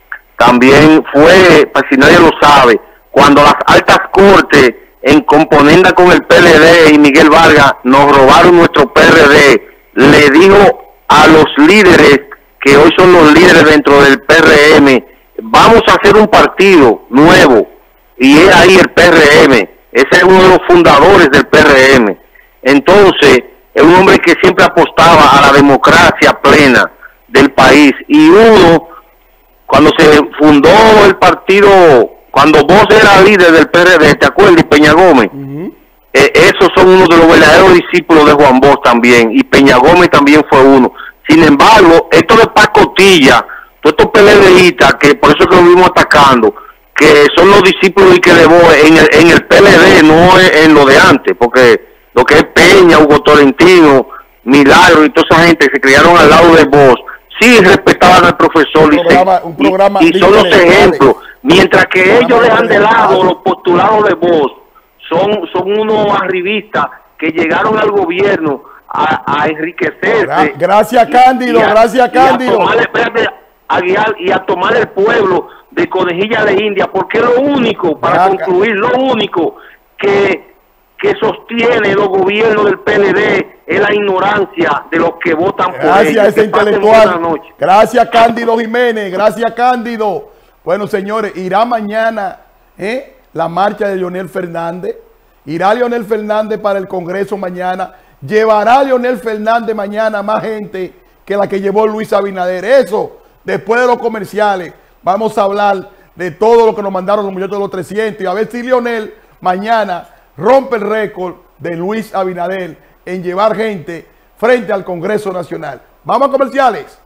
también fue, pues si nadie lo sabe, cuando las altas cortes en componenda con el P L D y Miguel Vargas nos robaron nuestro P R D, le dijo a los líderes que hoy son los líderes dentro del P R M, vamos a hacer un partido nuevo, y es ahí el P R M, ese es uno de los fundadores del P R M. Entonces es un hombre que siempre apostaba a la democracia plena del país, y uno, cuando se fundó el partido, cuando vos eras líder del P R D, ¿te acuerdas? Peña Gómez. Uh-huh. eh, esos son uno de los verdaderos discípulos de Juan Bosch también, y Peña Gómez también fue uno. Sin embargo, esto de pacotilla, todos estos PLDistas, que por eso que lo vimos atacando, que son los discípulos y que de Bosch en el, en el P L D, no en lo de antes, porque lo que es Peña, Hugo Tolentino, Milagro y toda esa gente que se criaron al lado de Bosch, sí respetaban al profesor, un y, programa, se, un programa y, y son los ejemplos. Mientras que ellos dejan de lado los postulados de Bosch, son, son unos arribistas que llegaron al gobierno a, a enriquecerse. Gracias, Cándido, a, gracias, Cándido. Y a, tomar, espérate, a guiar, y a tomar el pueblo de conejilla de India, porque lo único, para Gracias. concluir, lo único que, que sostiene los gobiernos del P L D es la ignorancia de los que votan por ellos. Gracias, ese intelectual. Gracias, Cándido Jiménez, gracias, Cándido. Bueno, señores, irá mañana ¿eh? la marcha de Leonel Fernández. Irá Leonel Fernández para el Congreso mañana. Llevará Leonel Fernández mañana más gente que la que llevó Luis Abinader. Eso, después de los comerciales, vamos a hablar de todo lo que nos mandaron los muchachos de los trescientos. Y a ver si Leonel mañana rompe el récord de Luis Abinader en llevar gente frente al Congreso Nacional. Vamos a comerciales.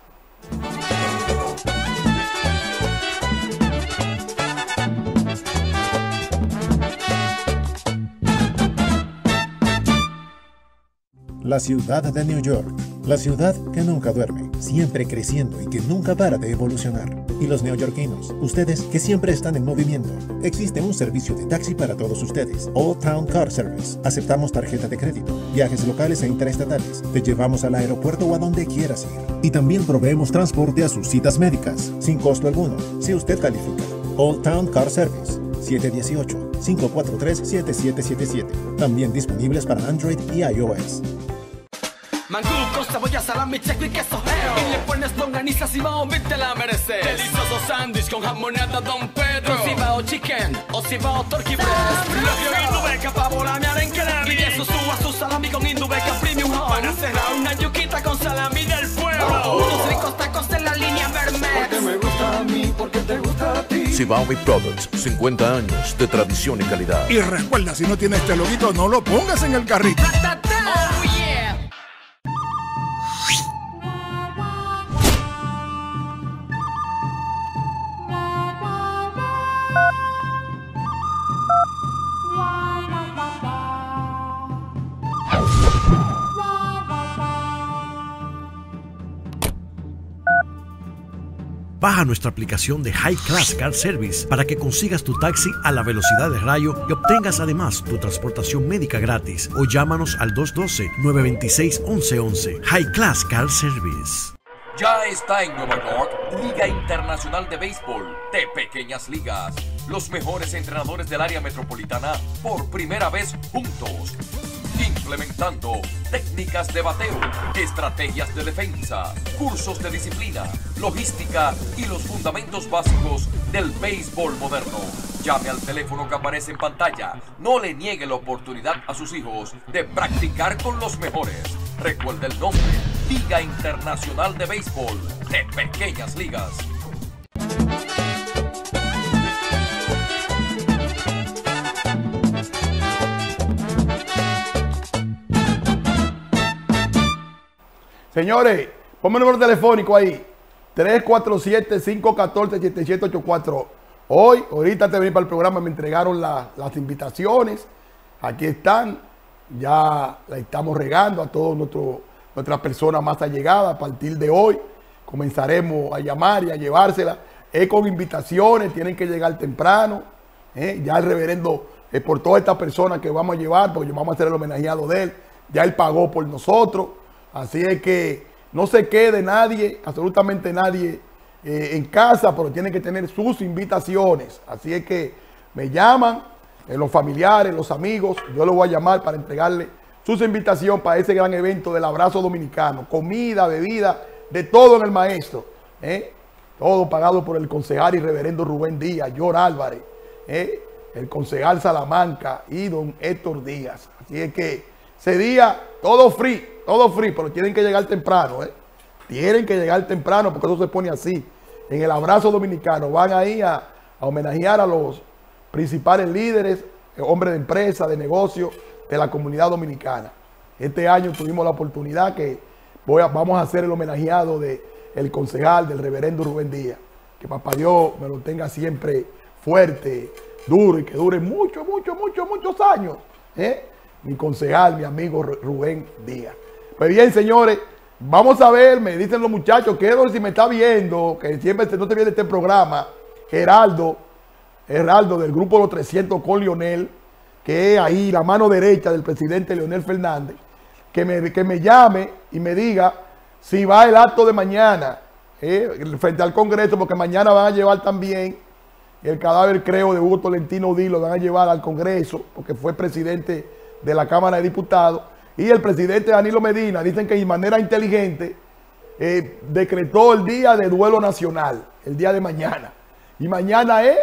La ciudad de New York, La ciudad que nunca duerme, siempre creciendo y que nunca para de evolucionar. Y los neoyorquinos, ustedes que siempre están en movimiento. Existe un servicio de taxi para todos ustedes. Old Town Car Service. Aceptamos tarjeta de crédito, viajes locales e interestatales. Te llevamos al aeropuerto o a donde quieras ir. Y también proveemos transporte a sus citas médicas, sin costo alguno, si usted califica. Old Town Car Service. siete uno ocho, cinco cuatro tres, siete siete siete siete. También disponibles para Android y iOS. Mangú con cebolla, salami, checo y queso Geo. Y le pones longaniza si va o te la mereces. Delicioso sándwich con jamonada Don Pedro. Con cibao chicken o cibao turkey breast. Lo que Indubeca pa' volar mi arenque de. Y de eso suba su salami con Indubeca Premium Home. Para cerrar una yuquita con salami del pueblo. Unos ricos tacos de la línea Vermex. Porque me gusta a mí, porque te gusta a ti. Cibao Meat Products, cincuenta años de tradición y calidad. Y recuerda, si no tienes este loguito, no lo pongas en el carrito. Oh yeah. Baja nuestra aplicación de High Class Car Service para que consigas tu taxi a la velocidad de rayo y obtengas además tu transportación médica gratis. O llámanos al dos uno dos, nueve dos seis, once once. High Class Car Service. Ya está en Nueva York Liga Internacional de Béisbol de Pequeñas Ligas. Los mejores entrenadores del área metropolitana por primera vez juntos. Implementando técnicas de bateo, estrategias de defensa, cursos de disciplina, logística y los fundamentos básicos del béisbol moderno. Llame al teléfono que aparece en pantalla. No le niegue la oportunidad a sus hijos de practicar con los mejores. Recuerde el nombre: Liga Internacional de Béisbol de Pequeñas Ligas. Señores, ponme el número telefónico ahí. tres cuatro siete, cinco uno cuatro, siete siete ocho cuatro. Hoy, ahorita te vení para el programa, me entregaron la, las invitaciones. Aquí están. Ya la estamos regando a todas nuestras personas más allegadas. A partir de hoy comenzaremos a llamar y a llevárselas. Es con invitaciones, tienen que llegar temprano. ¿eh? Ya el reverendo, eh, por todas estas personas que vamos a llevar, porque vamos a hacer el homenajeado de él, ya él pagó por nosotros. Así es que no se quede nadie, absolutamente nadie eh, en casa, pero tienen que tener sus invitaciones. Así es que me llaman, eh, los familiares, los amigos, yo los voy a llamar para entregarle sus invitaciones para ese gran evento del abrazo dominicano. Comida, bebida, de todo en el maestro. ¿eh? Todo pagado por el concejal y reverendo Rubén Díaz, Yor Álvarez, ¿eh? el concejal Salamanca y don Héctor Díaz. Así es que ese día todo free. Todo free, pero tienen que llegar temprano, ¿eh? Tienen que llegar temprano porque eso se pone así. En el abrazo dominicano van ahí a, a homenajear a los principales líderes, hombres de empresa, de negocio de la comunidad dominicana. Este año tuvimos la oportunidad que voy a, vamos a hacer el homenajeado del concejal, del reverendo Rubén Díaz. Que papá Dios me lo tenga siempre fuerte, duro y que dure mucho, mucho, mucho, muchos años. ¿eh? Mi concejal, mi amigo Rubén Díaz. Pues bien, señores, vamos a ver, me dicen los muchachos, quiero ver si me está viendo, que siempre no te viene este programa, Geraldo, Geraldo del grupo Los trescientos con Leonel, que es ahí la mano derecha del presidente Leonel Fernández, que me, que me llame y me diga si va el acto de mañana, eh, frente al Congreso, porque mañana van a llevar también el cadáver, creo, de Hugo Tolentino Udí, lo van a llevar al Congreso, porque fue presidente de la Cámara de Diputados. Y el presidente Danilo Medina, dicen que de manera inteligente, eh, decretó el día de duelo nacional, el día de mañana. Y mañana es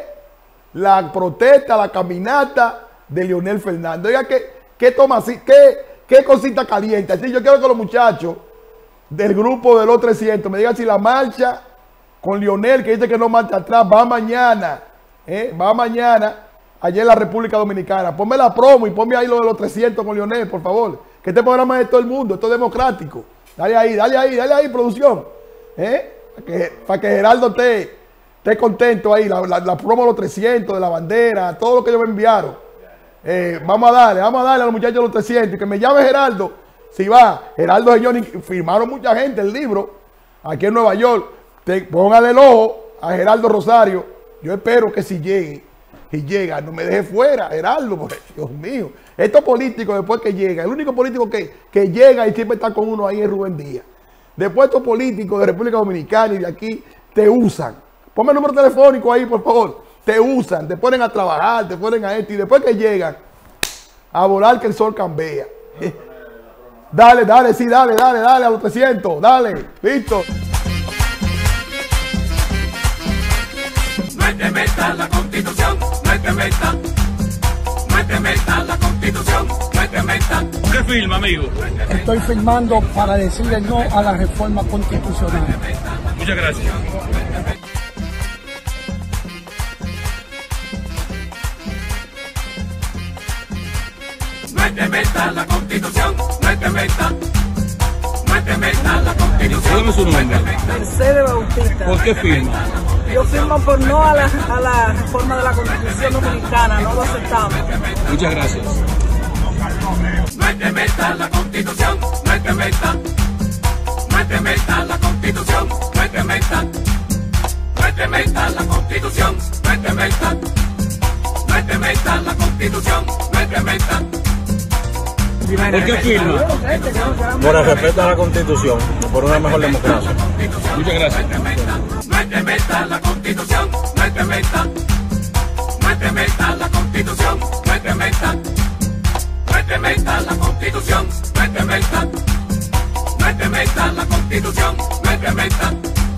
la protesta, la caminata de Leonel Fernández. Oiga, ¿qué, qué toma así? ¿Qué, qué cosita caliente? Así yo quiero que los muchachos del grupo de los trescientos me digan si la marcha con Leonel, que dice que no marcha atrás, va mañana. ¿eh? Va mañana, allá en la República Dominicana. Ponme la promo y ponme ahí lo de los trescientos con Leonel, por favor. Que este programa es de todo el mundo, esto es democrático. Dale ahí, dale ahí, dale ahí, producción. ¿Eh? Para, que, para que Geraldo esté, esté contento ahí. La, la, la promo de los trescientos, de la bandera, todo lo que ellos me enviaron. Eh, vamos a darle, vamos a darle a los muchachos de los trescientos. Y que me llame Geraldo Si va, Geraldo Señor, firmaron mucha gente el libro aquí en Nueva York. Te, póngale el ojo a Geraldo Rosario. Yo espero que si llegue, y llega, no me deje fuera, Geraldo, porque, Dios mío. Estos políticos, después que llega, el único político que, que llega y siempre está con uno ahí es Rubén Díaz. Después estos políticos de República Dominicana y de aquí te usan. Ponme el número telefónico ahí, por favor. Te usan, te ponen a trabajar, te ponen a esto y después que llegan a volar que el sol cambia. Dale, dale, sí, dale, dale, dale a los trescientos, dale, listo. No te metas la Constitución, no te metas. No te metas la Constitución, no te metas. ¿Qué firma, amigo? Estoy firmando para decirle no a la reforma constitucional. Muchas gracias. No te metas la Constitución, no te metas. No te metas la Constitución. Dígame su nombre. Mercedes Bautista. ¿Por qué firma? Yo firmo por no a la, a la reforma de la Constitución Dominicana, no lo aceptamos. Muchas gracias. No te metas la Constitución, no te metas. No te metas la Constitución, no te metas. No te metas la Constitución, no te metas. No te metas la Constitución, no te metas. ¿Por qué firma? Por el respeto a la Constitución, por una mejor democracia. Muchas gracias. No te metas la Constitución, no te metas. No te metas la Constitución, no te metas. No te metas la Constitución, no te metas. No te metas la Constitución, no te metas.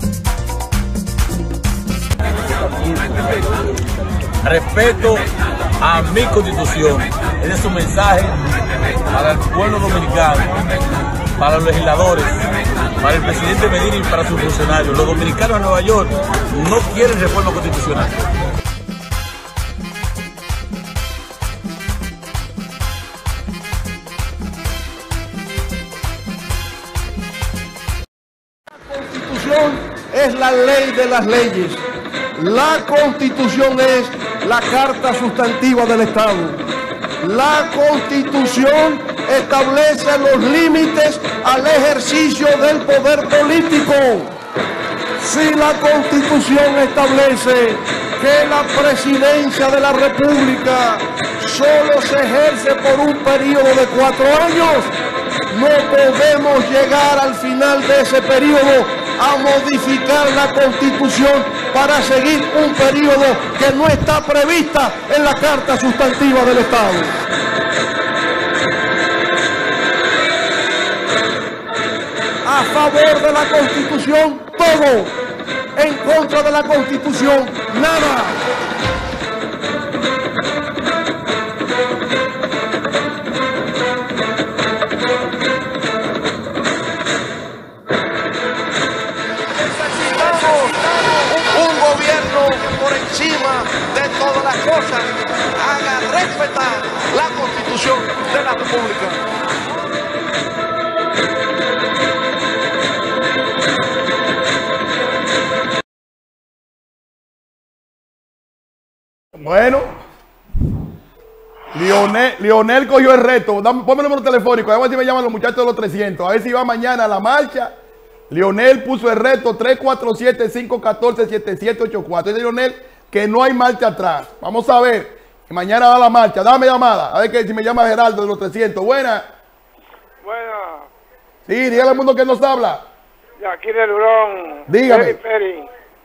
Respeto a mi Constitución. Ese es un mensaje para el pueblo dominicano, para los legisladores, para el presidente Medina y para sus funcionarios. Los dominicanos en Nueva York no quieren reforma constitucional. La Constitución es la ley de las leyes. La Constitución es la carta sustantiva del Estado. La Constitución establece los límites al ejercicio del poder político. Si la Constitución establece que la presidencia de la República solo se ejerce por un periodo de cuatro años, no podemos llegar al final de ese periodo a modificar la Constitución para seguir un periodo que no está prevista en la Carta Sustantiva del Estado. A favor de la Constitución, todo. En contra de la Constitución, nada. Por encima de todas las cosas, haga respetar la Constitución de la República. Bueno, Lionel, Lionel cogió el reto. Dame, ponme el número telefónico, a ver si me llaman los muchachos de los trescientos, a ver si va mañana a la marcha. Lionel puso el reto tres cuatro siete, cinco uno cuatro, siete siete ocho cuatro. Dice Lionel que no hay marcha atrás. Vamos a ver. Que mañana va la marcha. Dame llamada. A ver que si me llama Geraldo de los trescientos. Buena. Buena. Sí, dígale al mundo que nos habla. De aquí del Bron. Dígame. Peri, Peri.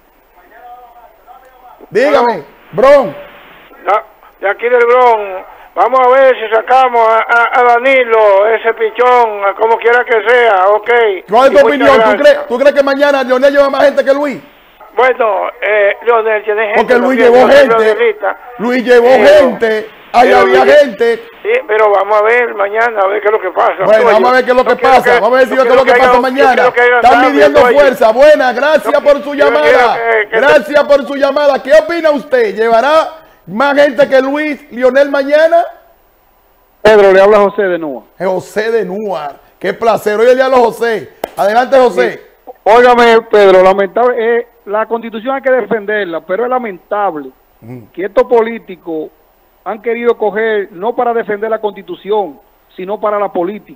Dígame, Bron. De aquí del Bron. Vamos a ver si sacamos a, a, a Danilo, ese pichón, a como quiera que sea, ok. ¿Cuál es tu opinión? ¿Tú crees, ¿Tú crees que mañana Leonel lleva más gente que Luis? Bueno, eh, Leonel tiene gente. Porque Luis llevó gente. Luis llevó gente. Ahí había Luis, gente. Sí, pero vamos a ver mañana, a ver qué es lo que pasa. Bueno, Oye, vamos a ver qué es lo que no pasa. Que, vamos a ver si no qué es lo que, que pasa haya, mañana. Están midiendo fuerza. Buena, gracias no, por su llamada. Que, que gracias te... por su llamada. ¿Qué opina usted? ¿Llevará más gente que Luis Lionel mañana? Pedro, le habla José de Núa. José de Núa. Qué placer. Hoy el día de los José. Adelante, José. Sí. Óigame, Pedro, lamentable. Eh, la Constitución hay que defenderla, pero es lamentable mm. que estos políticos han querido coger, no para defender la Constitución, sino para la política.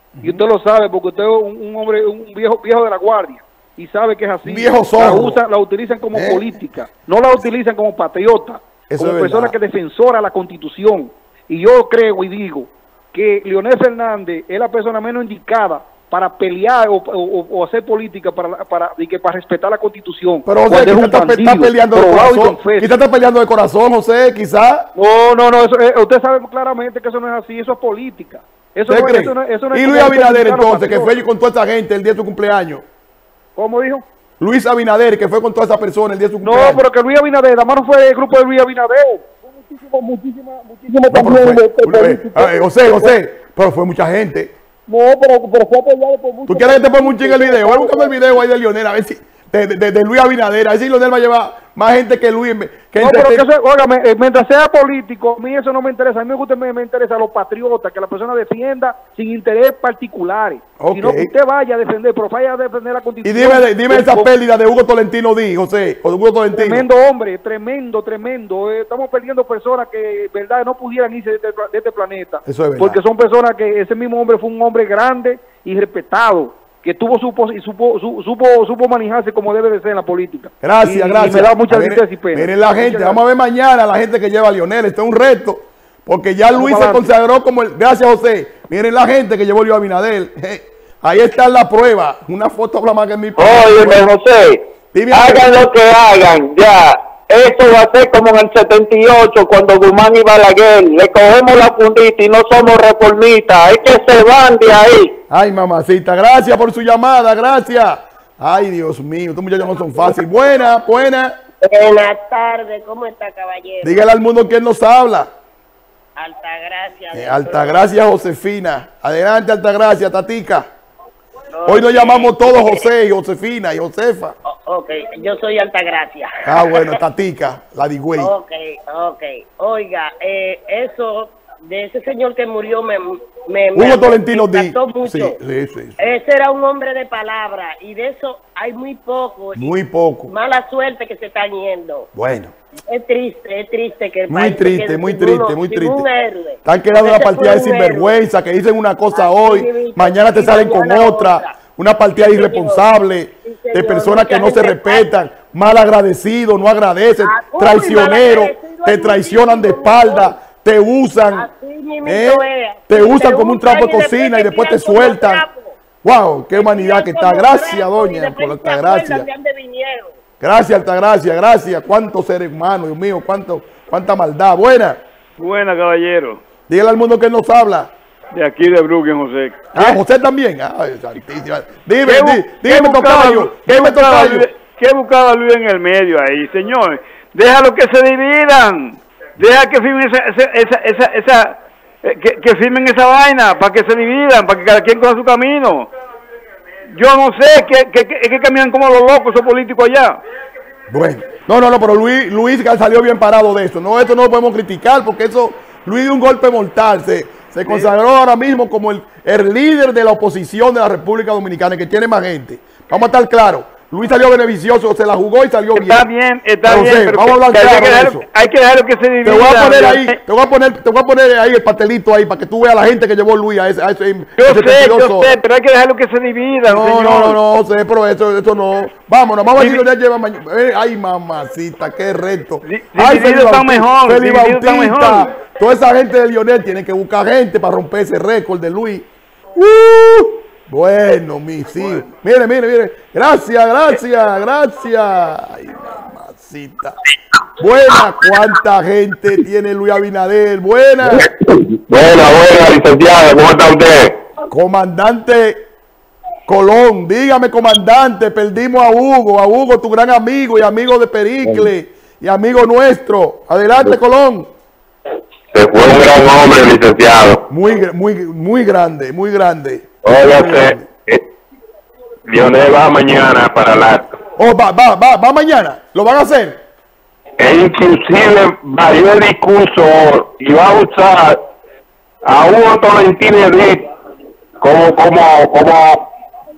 Uh-huh. Y usted lo sabe porque usted es un, un hombre, un viejo viejo de la guardia y sabe que es así. Viejo la, usan, la utilizan como ¿Eh? política, no la utilizan como patriota, Eso como persona verdad. que defensora de la Constitución. Y yo creo y digo que Leonel Fernández es la persona menos indicada para pelear o, o, o hacer política para para, y que para respetar la Constitución. Pero José, quizás está, está peleando de corazón. Quizás está peleando de corazón, José, quizás. No, no, no, eso, eh, usted sabe claramente que eso no es así, eso es política. Eso no, eso no, eso no es y Luis Abinader entonces, que fue con toda esa gente el día de su cumpleaños. ¿Cómo dijo? Luis Abinader, que fue con toda esa persona el día de su cumpleaños. No, pero que Luis Abinader, además no fue el grupo de Luis Abinader. Fue muchísimo, muchísimo, muchísimo no, también. Fue, de, de, a ver, José, José, pero fue mucha gente. No, pero, pero fue apoyado por muchos. ¿Tú quieres que te ponga un chingo el video? Voy buscando el video ahí de Leonel, a ver si, de, de, de Luis Abinader, a ver si Leonel va a llevar más gente que Luis. Que no, pero que eso, óigame, mientras sea político, a mí eso no me interesa. A mí me gusta, me, me interesa los patriotas, que la persona defienda sin interés particulares. Okay. Sino que usted vaya a defender, pero vaya a defender la Constitución. Y dime, dime esa con, pérdida de Hugo Tolentino Díaz, José, o de Hugo Tolentino. Tremendo hombre, tremendo, tremendo. Eh, estamos perdiendo personas que, verdad, no pudieran irse de este, de este planeta. Eso es verdad. Porque son personas que ese mismo hombre fue un hombre grande y respetado, que tuvo supo, supo, supo, supo, supo manejarse como debe de ser en la política. Gracias, y, gracias. Y me da mucha tristeza y pena. Miren la gente, vamos a ver mañana la gente que lleva a Leonel. Este es un reto, porque ya Luis se consagró como el... Gracias, José. Miren la gente que llevó a Luis Abinader. Ahí está la prueba. Una foto habla más que mi... Oye, José, Dime hagan lo que hagan, ya. Esto va a ser como en el setenta y ocho, cuando Guzmán y Balaguer, le cogemos la fundita y no somos reformistas, es que se van de ahí. Ay, mamacita, gracias por su llamada, gracias. Ay, Dios mío, estos muchachos no son fáciles. Buena, buena. Buenas tardes, ¿cómo está, caballero? Dígale al mundo quién nos habla. Altagracia. Eh, Altagracia Josefina. Adelante, Altagracia, Tatica. No, Hoy nos llamamos todos José y Josefina y Josefa. Oh, ok, yo soy Altagracia. Ah, bueno, Tatica, la de güey. Ok, ok. Oiga, eh, eso de ese señor que murió me, me, Hugo me, Tolentino me impactó mucho. Sí, sí, sí, sí. Ese era un hombre de palabra y de eso hay muy poco. Muy poco. Mala suerte que se están yendo. Bueno. Es triste, es triste que el muy país triste, muy triste, uno, muy triste. Un héroe. Están quedando una partida de sinvergüenza héroe. Que dicen una cosa Ay, hoy, sí, mañana te salen con otra. otra. Una partida sí, irresponsable sí, de personas que no se respetan, mal agradecidos, no agradecen, ah, traicioneros, te traicionan de espalda, te usan, ¿eh? te usan como un trapo de cocina y después te sueltan. Wow, qué humanidad que está. Gracias, doña, por esta gracia. Gracias, Altagracia, gracias. Cuántos seres humanos, Dios mío, cuánto, cuánta maldad. Buena. Buena, caballero. Dígale al mundo que nos habla. De aquí de Brooklyn, José. Ah, José también. Ay, dime, dime, dime, tocayo. Dime, tocayo. ¿Qué buscaba Luis en el medio ahí, señor? Déjalo que se dividan. Deja que firmen esa, esa, esa, esa, esa que, que firmen esa vaina para que se dividan, para que cada quien coja su camino. Yo no sé, que, que, que, que caminan como los locos esos políticos allá. Bueno, no, no, no, pero Luis, Luis salió bien parado de esto. No, esto no lo podemos criticar porque eso, Luis dio un golpe mortal. Se, se consagró ahora mismo como el, el líder de la oposición de la República Dominicana, que tiene más gente. Vamos a estar claros. Luis salió beneficioso, se la jugó y salió bien. Está bien, está pero bien. Sé, pero vamos a hablar claro hay, que dejar, eso. hay que dejar que se divida. Te voy a poner ahí, te voy a poner, te voy a poner ahí el pastelito ahí para que tú veas a la gente que llevó Luis a ese. A ese yo ese sé, yo sé, pero hay que dejarlo que se divida. No, señor. no, no, no, José, pero eso, eso no. Vámonos, vamos a ver si ya lleva mañana. Ay, mamacita, qué reto. Di, Ay, Felipe está mejor. Felipe Bautista, mejor. Toda esa gente de Lionel tiene que buscar gente para romper ese récord de Luis. Uh, Bueno, mis hijos. Mire, mire, mire. Gracias, gracias, gracias. Ay, mamacita. Buena, ¿cuánta gente tiene Luis Abinader? Buena. Buena, buena, licenciado. ¿Cómo está usted? Comandante Colón, dígame, comandante. Perdimos a Hugo, a Hugo, tu gran amigo y amigo de Pericle y amigo nuestro. Adelante, Colón. Se fue un gran hombre, licenciado. Muy, muy, muy grande, muy grande. Óigase, eh, Lionel va mañana para el acto. Oh, va, va, va, va mañana. ¿Lo van a hacer? E inclusive varió el discurso y va a usar a Hugo Tolentino Díaz como, como, como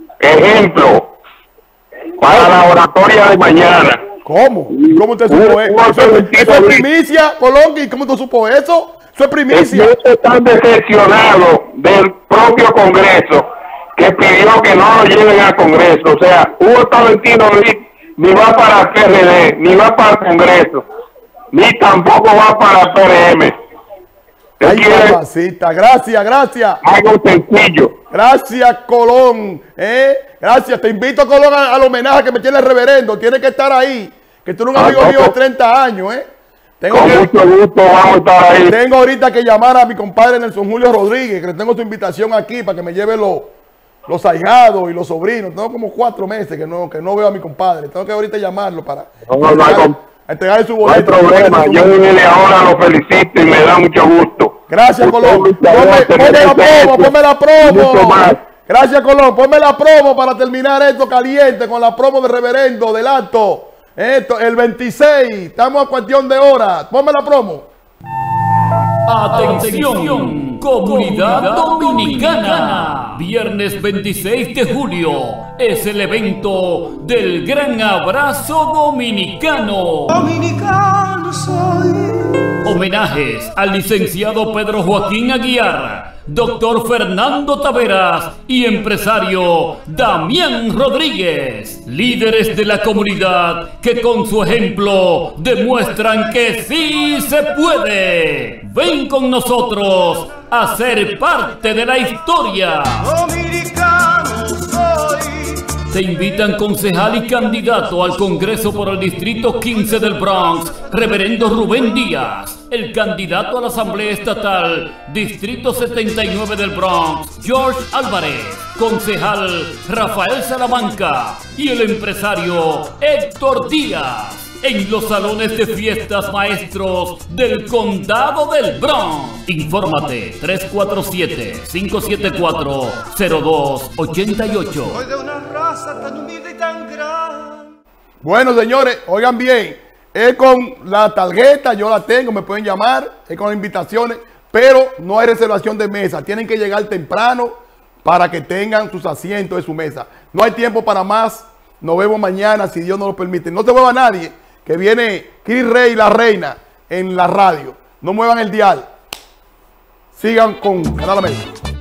ejemplo para la oratoria de mañana. ¿Cómo? ¿Cómo te supo eso? ¿Eso es primicia, Colón? ¿Y cómo te supo eso? Eso es primicia. Estoy tan decepcionado del propio Congreso que pidió que no lo lleven al Congreso. O sea, Hugo Tolentino ni va para el P R D, ni va para el Congreso, ni tampoco va para el P R M. Ay, mamacita, gracias, gracias. Algo sencillo. Gracias, Colón. ¿eh? Gracias, te invito, Colón, al, al homenaje que me tiene el reverendo. Tiene que estar ahí. Que tú eres un amigo ah, no, mío de treinta años, ¿eh? Tengo con que, mucho gusto vamos a estar ahí. Tengo ahorita que llamar a mi compadre Nelson Julio Rodríguez, que le tengo su invitación aquí para que me lleve los, los ahijados y los sobrinos. Tengo como cuatro meses que no, que no veo a mi compadre. Tengo que ahorita llamarlo para no, no, no, entregar, entregarle su boleto. No hay problema, yo vine ahora, lo felicito y me da mucho gusto. Gracias, Colón. Ponme, ponme la promo, ponme la promo. Gracias, Colón. Ponme la promo para terminar esto caliente con la promo de reverendo del acto. Esto, el veintiséis, estamos a cuestión de horas. Ponme la promo. Atención, comunidad dominicana. Viernes veintiséis de julio es el evento del Gran Abrazo Dominicano. Dominicano soy. Homenajes al licenciado Pedro Joaquín Aguiar, doctor Fernando Taveras y empresario Damián Rodríguez, líderes de la comunidad que con su ejemplo demuestran que sí se puede. Ven con nosotros a ser parte de la historia. Dominicano soy. Te invitan concejal y candidato al Congreso por el Distrito quince del Bronx, reverendo Rubén Díaz. El candidato a la Asamblea Estatal, Distrito setenta y nueve del Bronx, George Álvarez. Concejal Rafael Salamanca. Y el empresario Héctor Díaz. En los salones de fiestas maestros del Condado del Bronx. Infórmate tres cuatro siete, cinco siete cuatro, cero dos ocho ocho. Soy de una raza tan humilde y tan grande. Bueno, señores, oigan bien. Es con la tarjeta, yo la tengo, me pueden llamar. Es con las invitaciones, pero no hay reservación de mesa. Tienen que llegar temprano para que tengan sus asientos en su mesa. No hay tiempo para más. Nos vemos mañana, si Dios nos lo permite. No se mueva nadie, que viene Chris Rey, la reina, en la radio. No muevan el dial. Sigan con Canal América.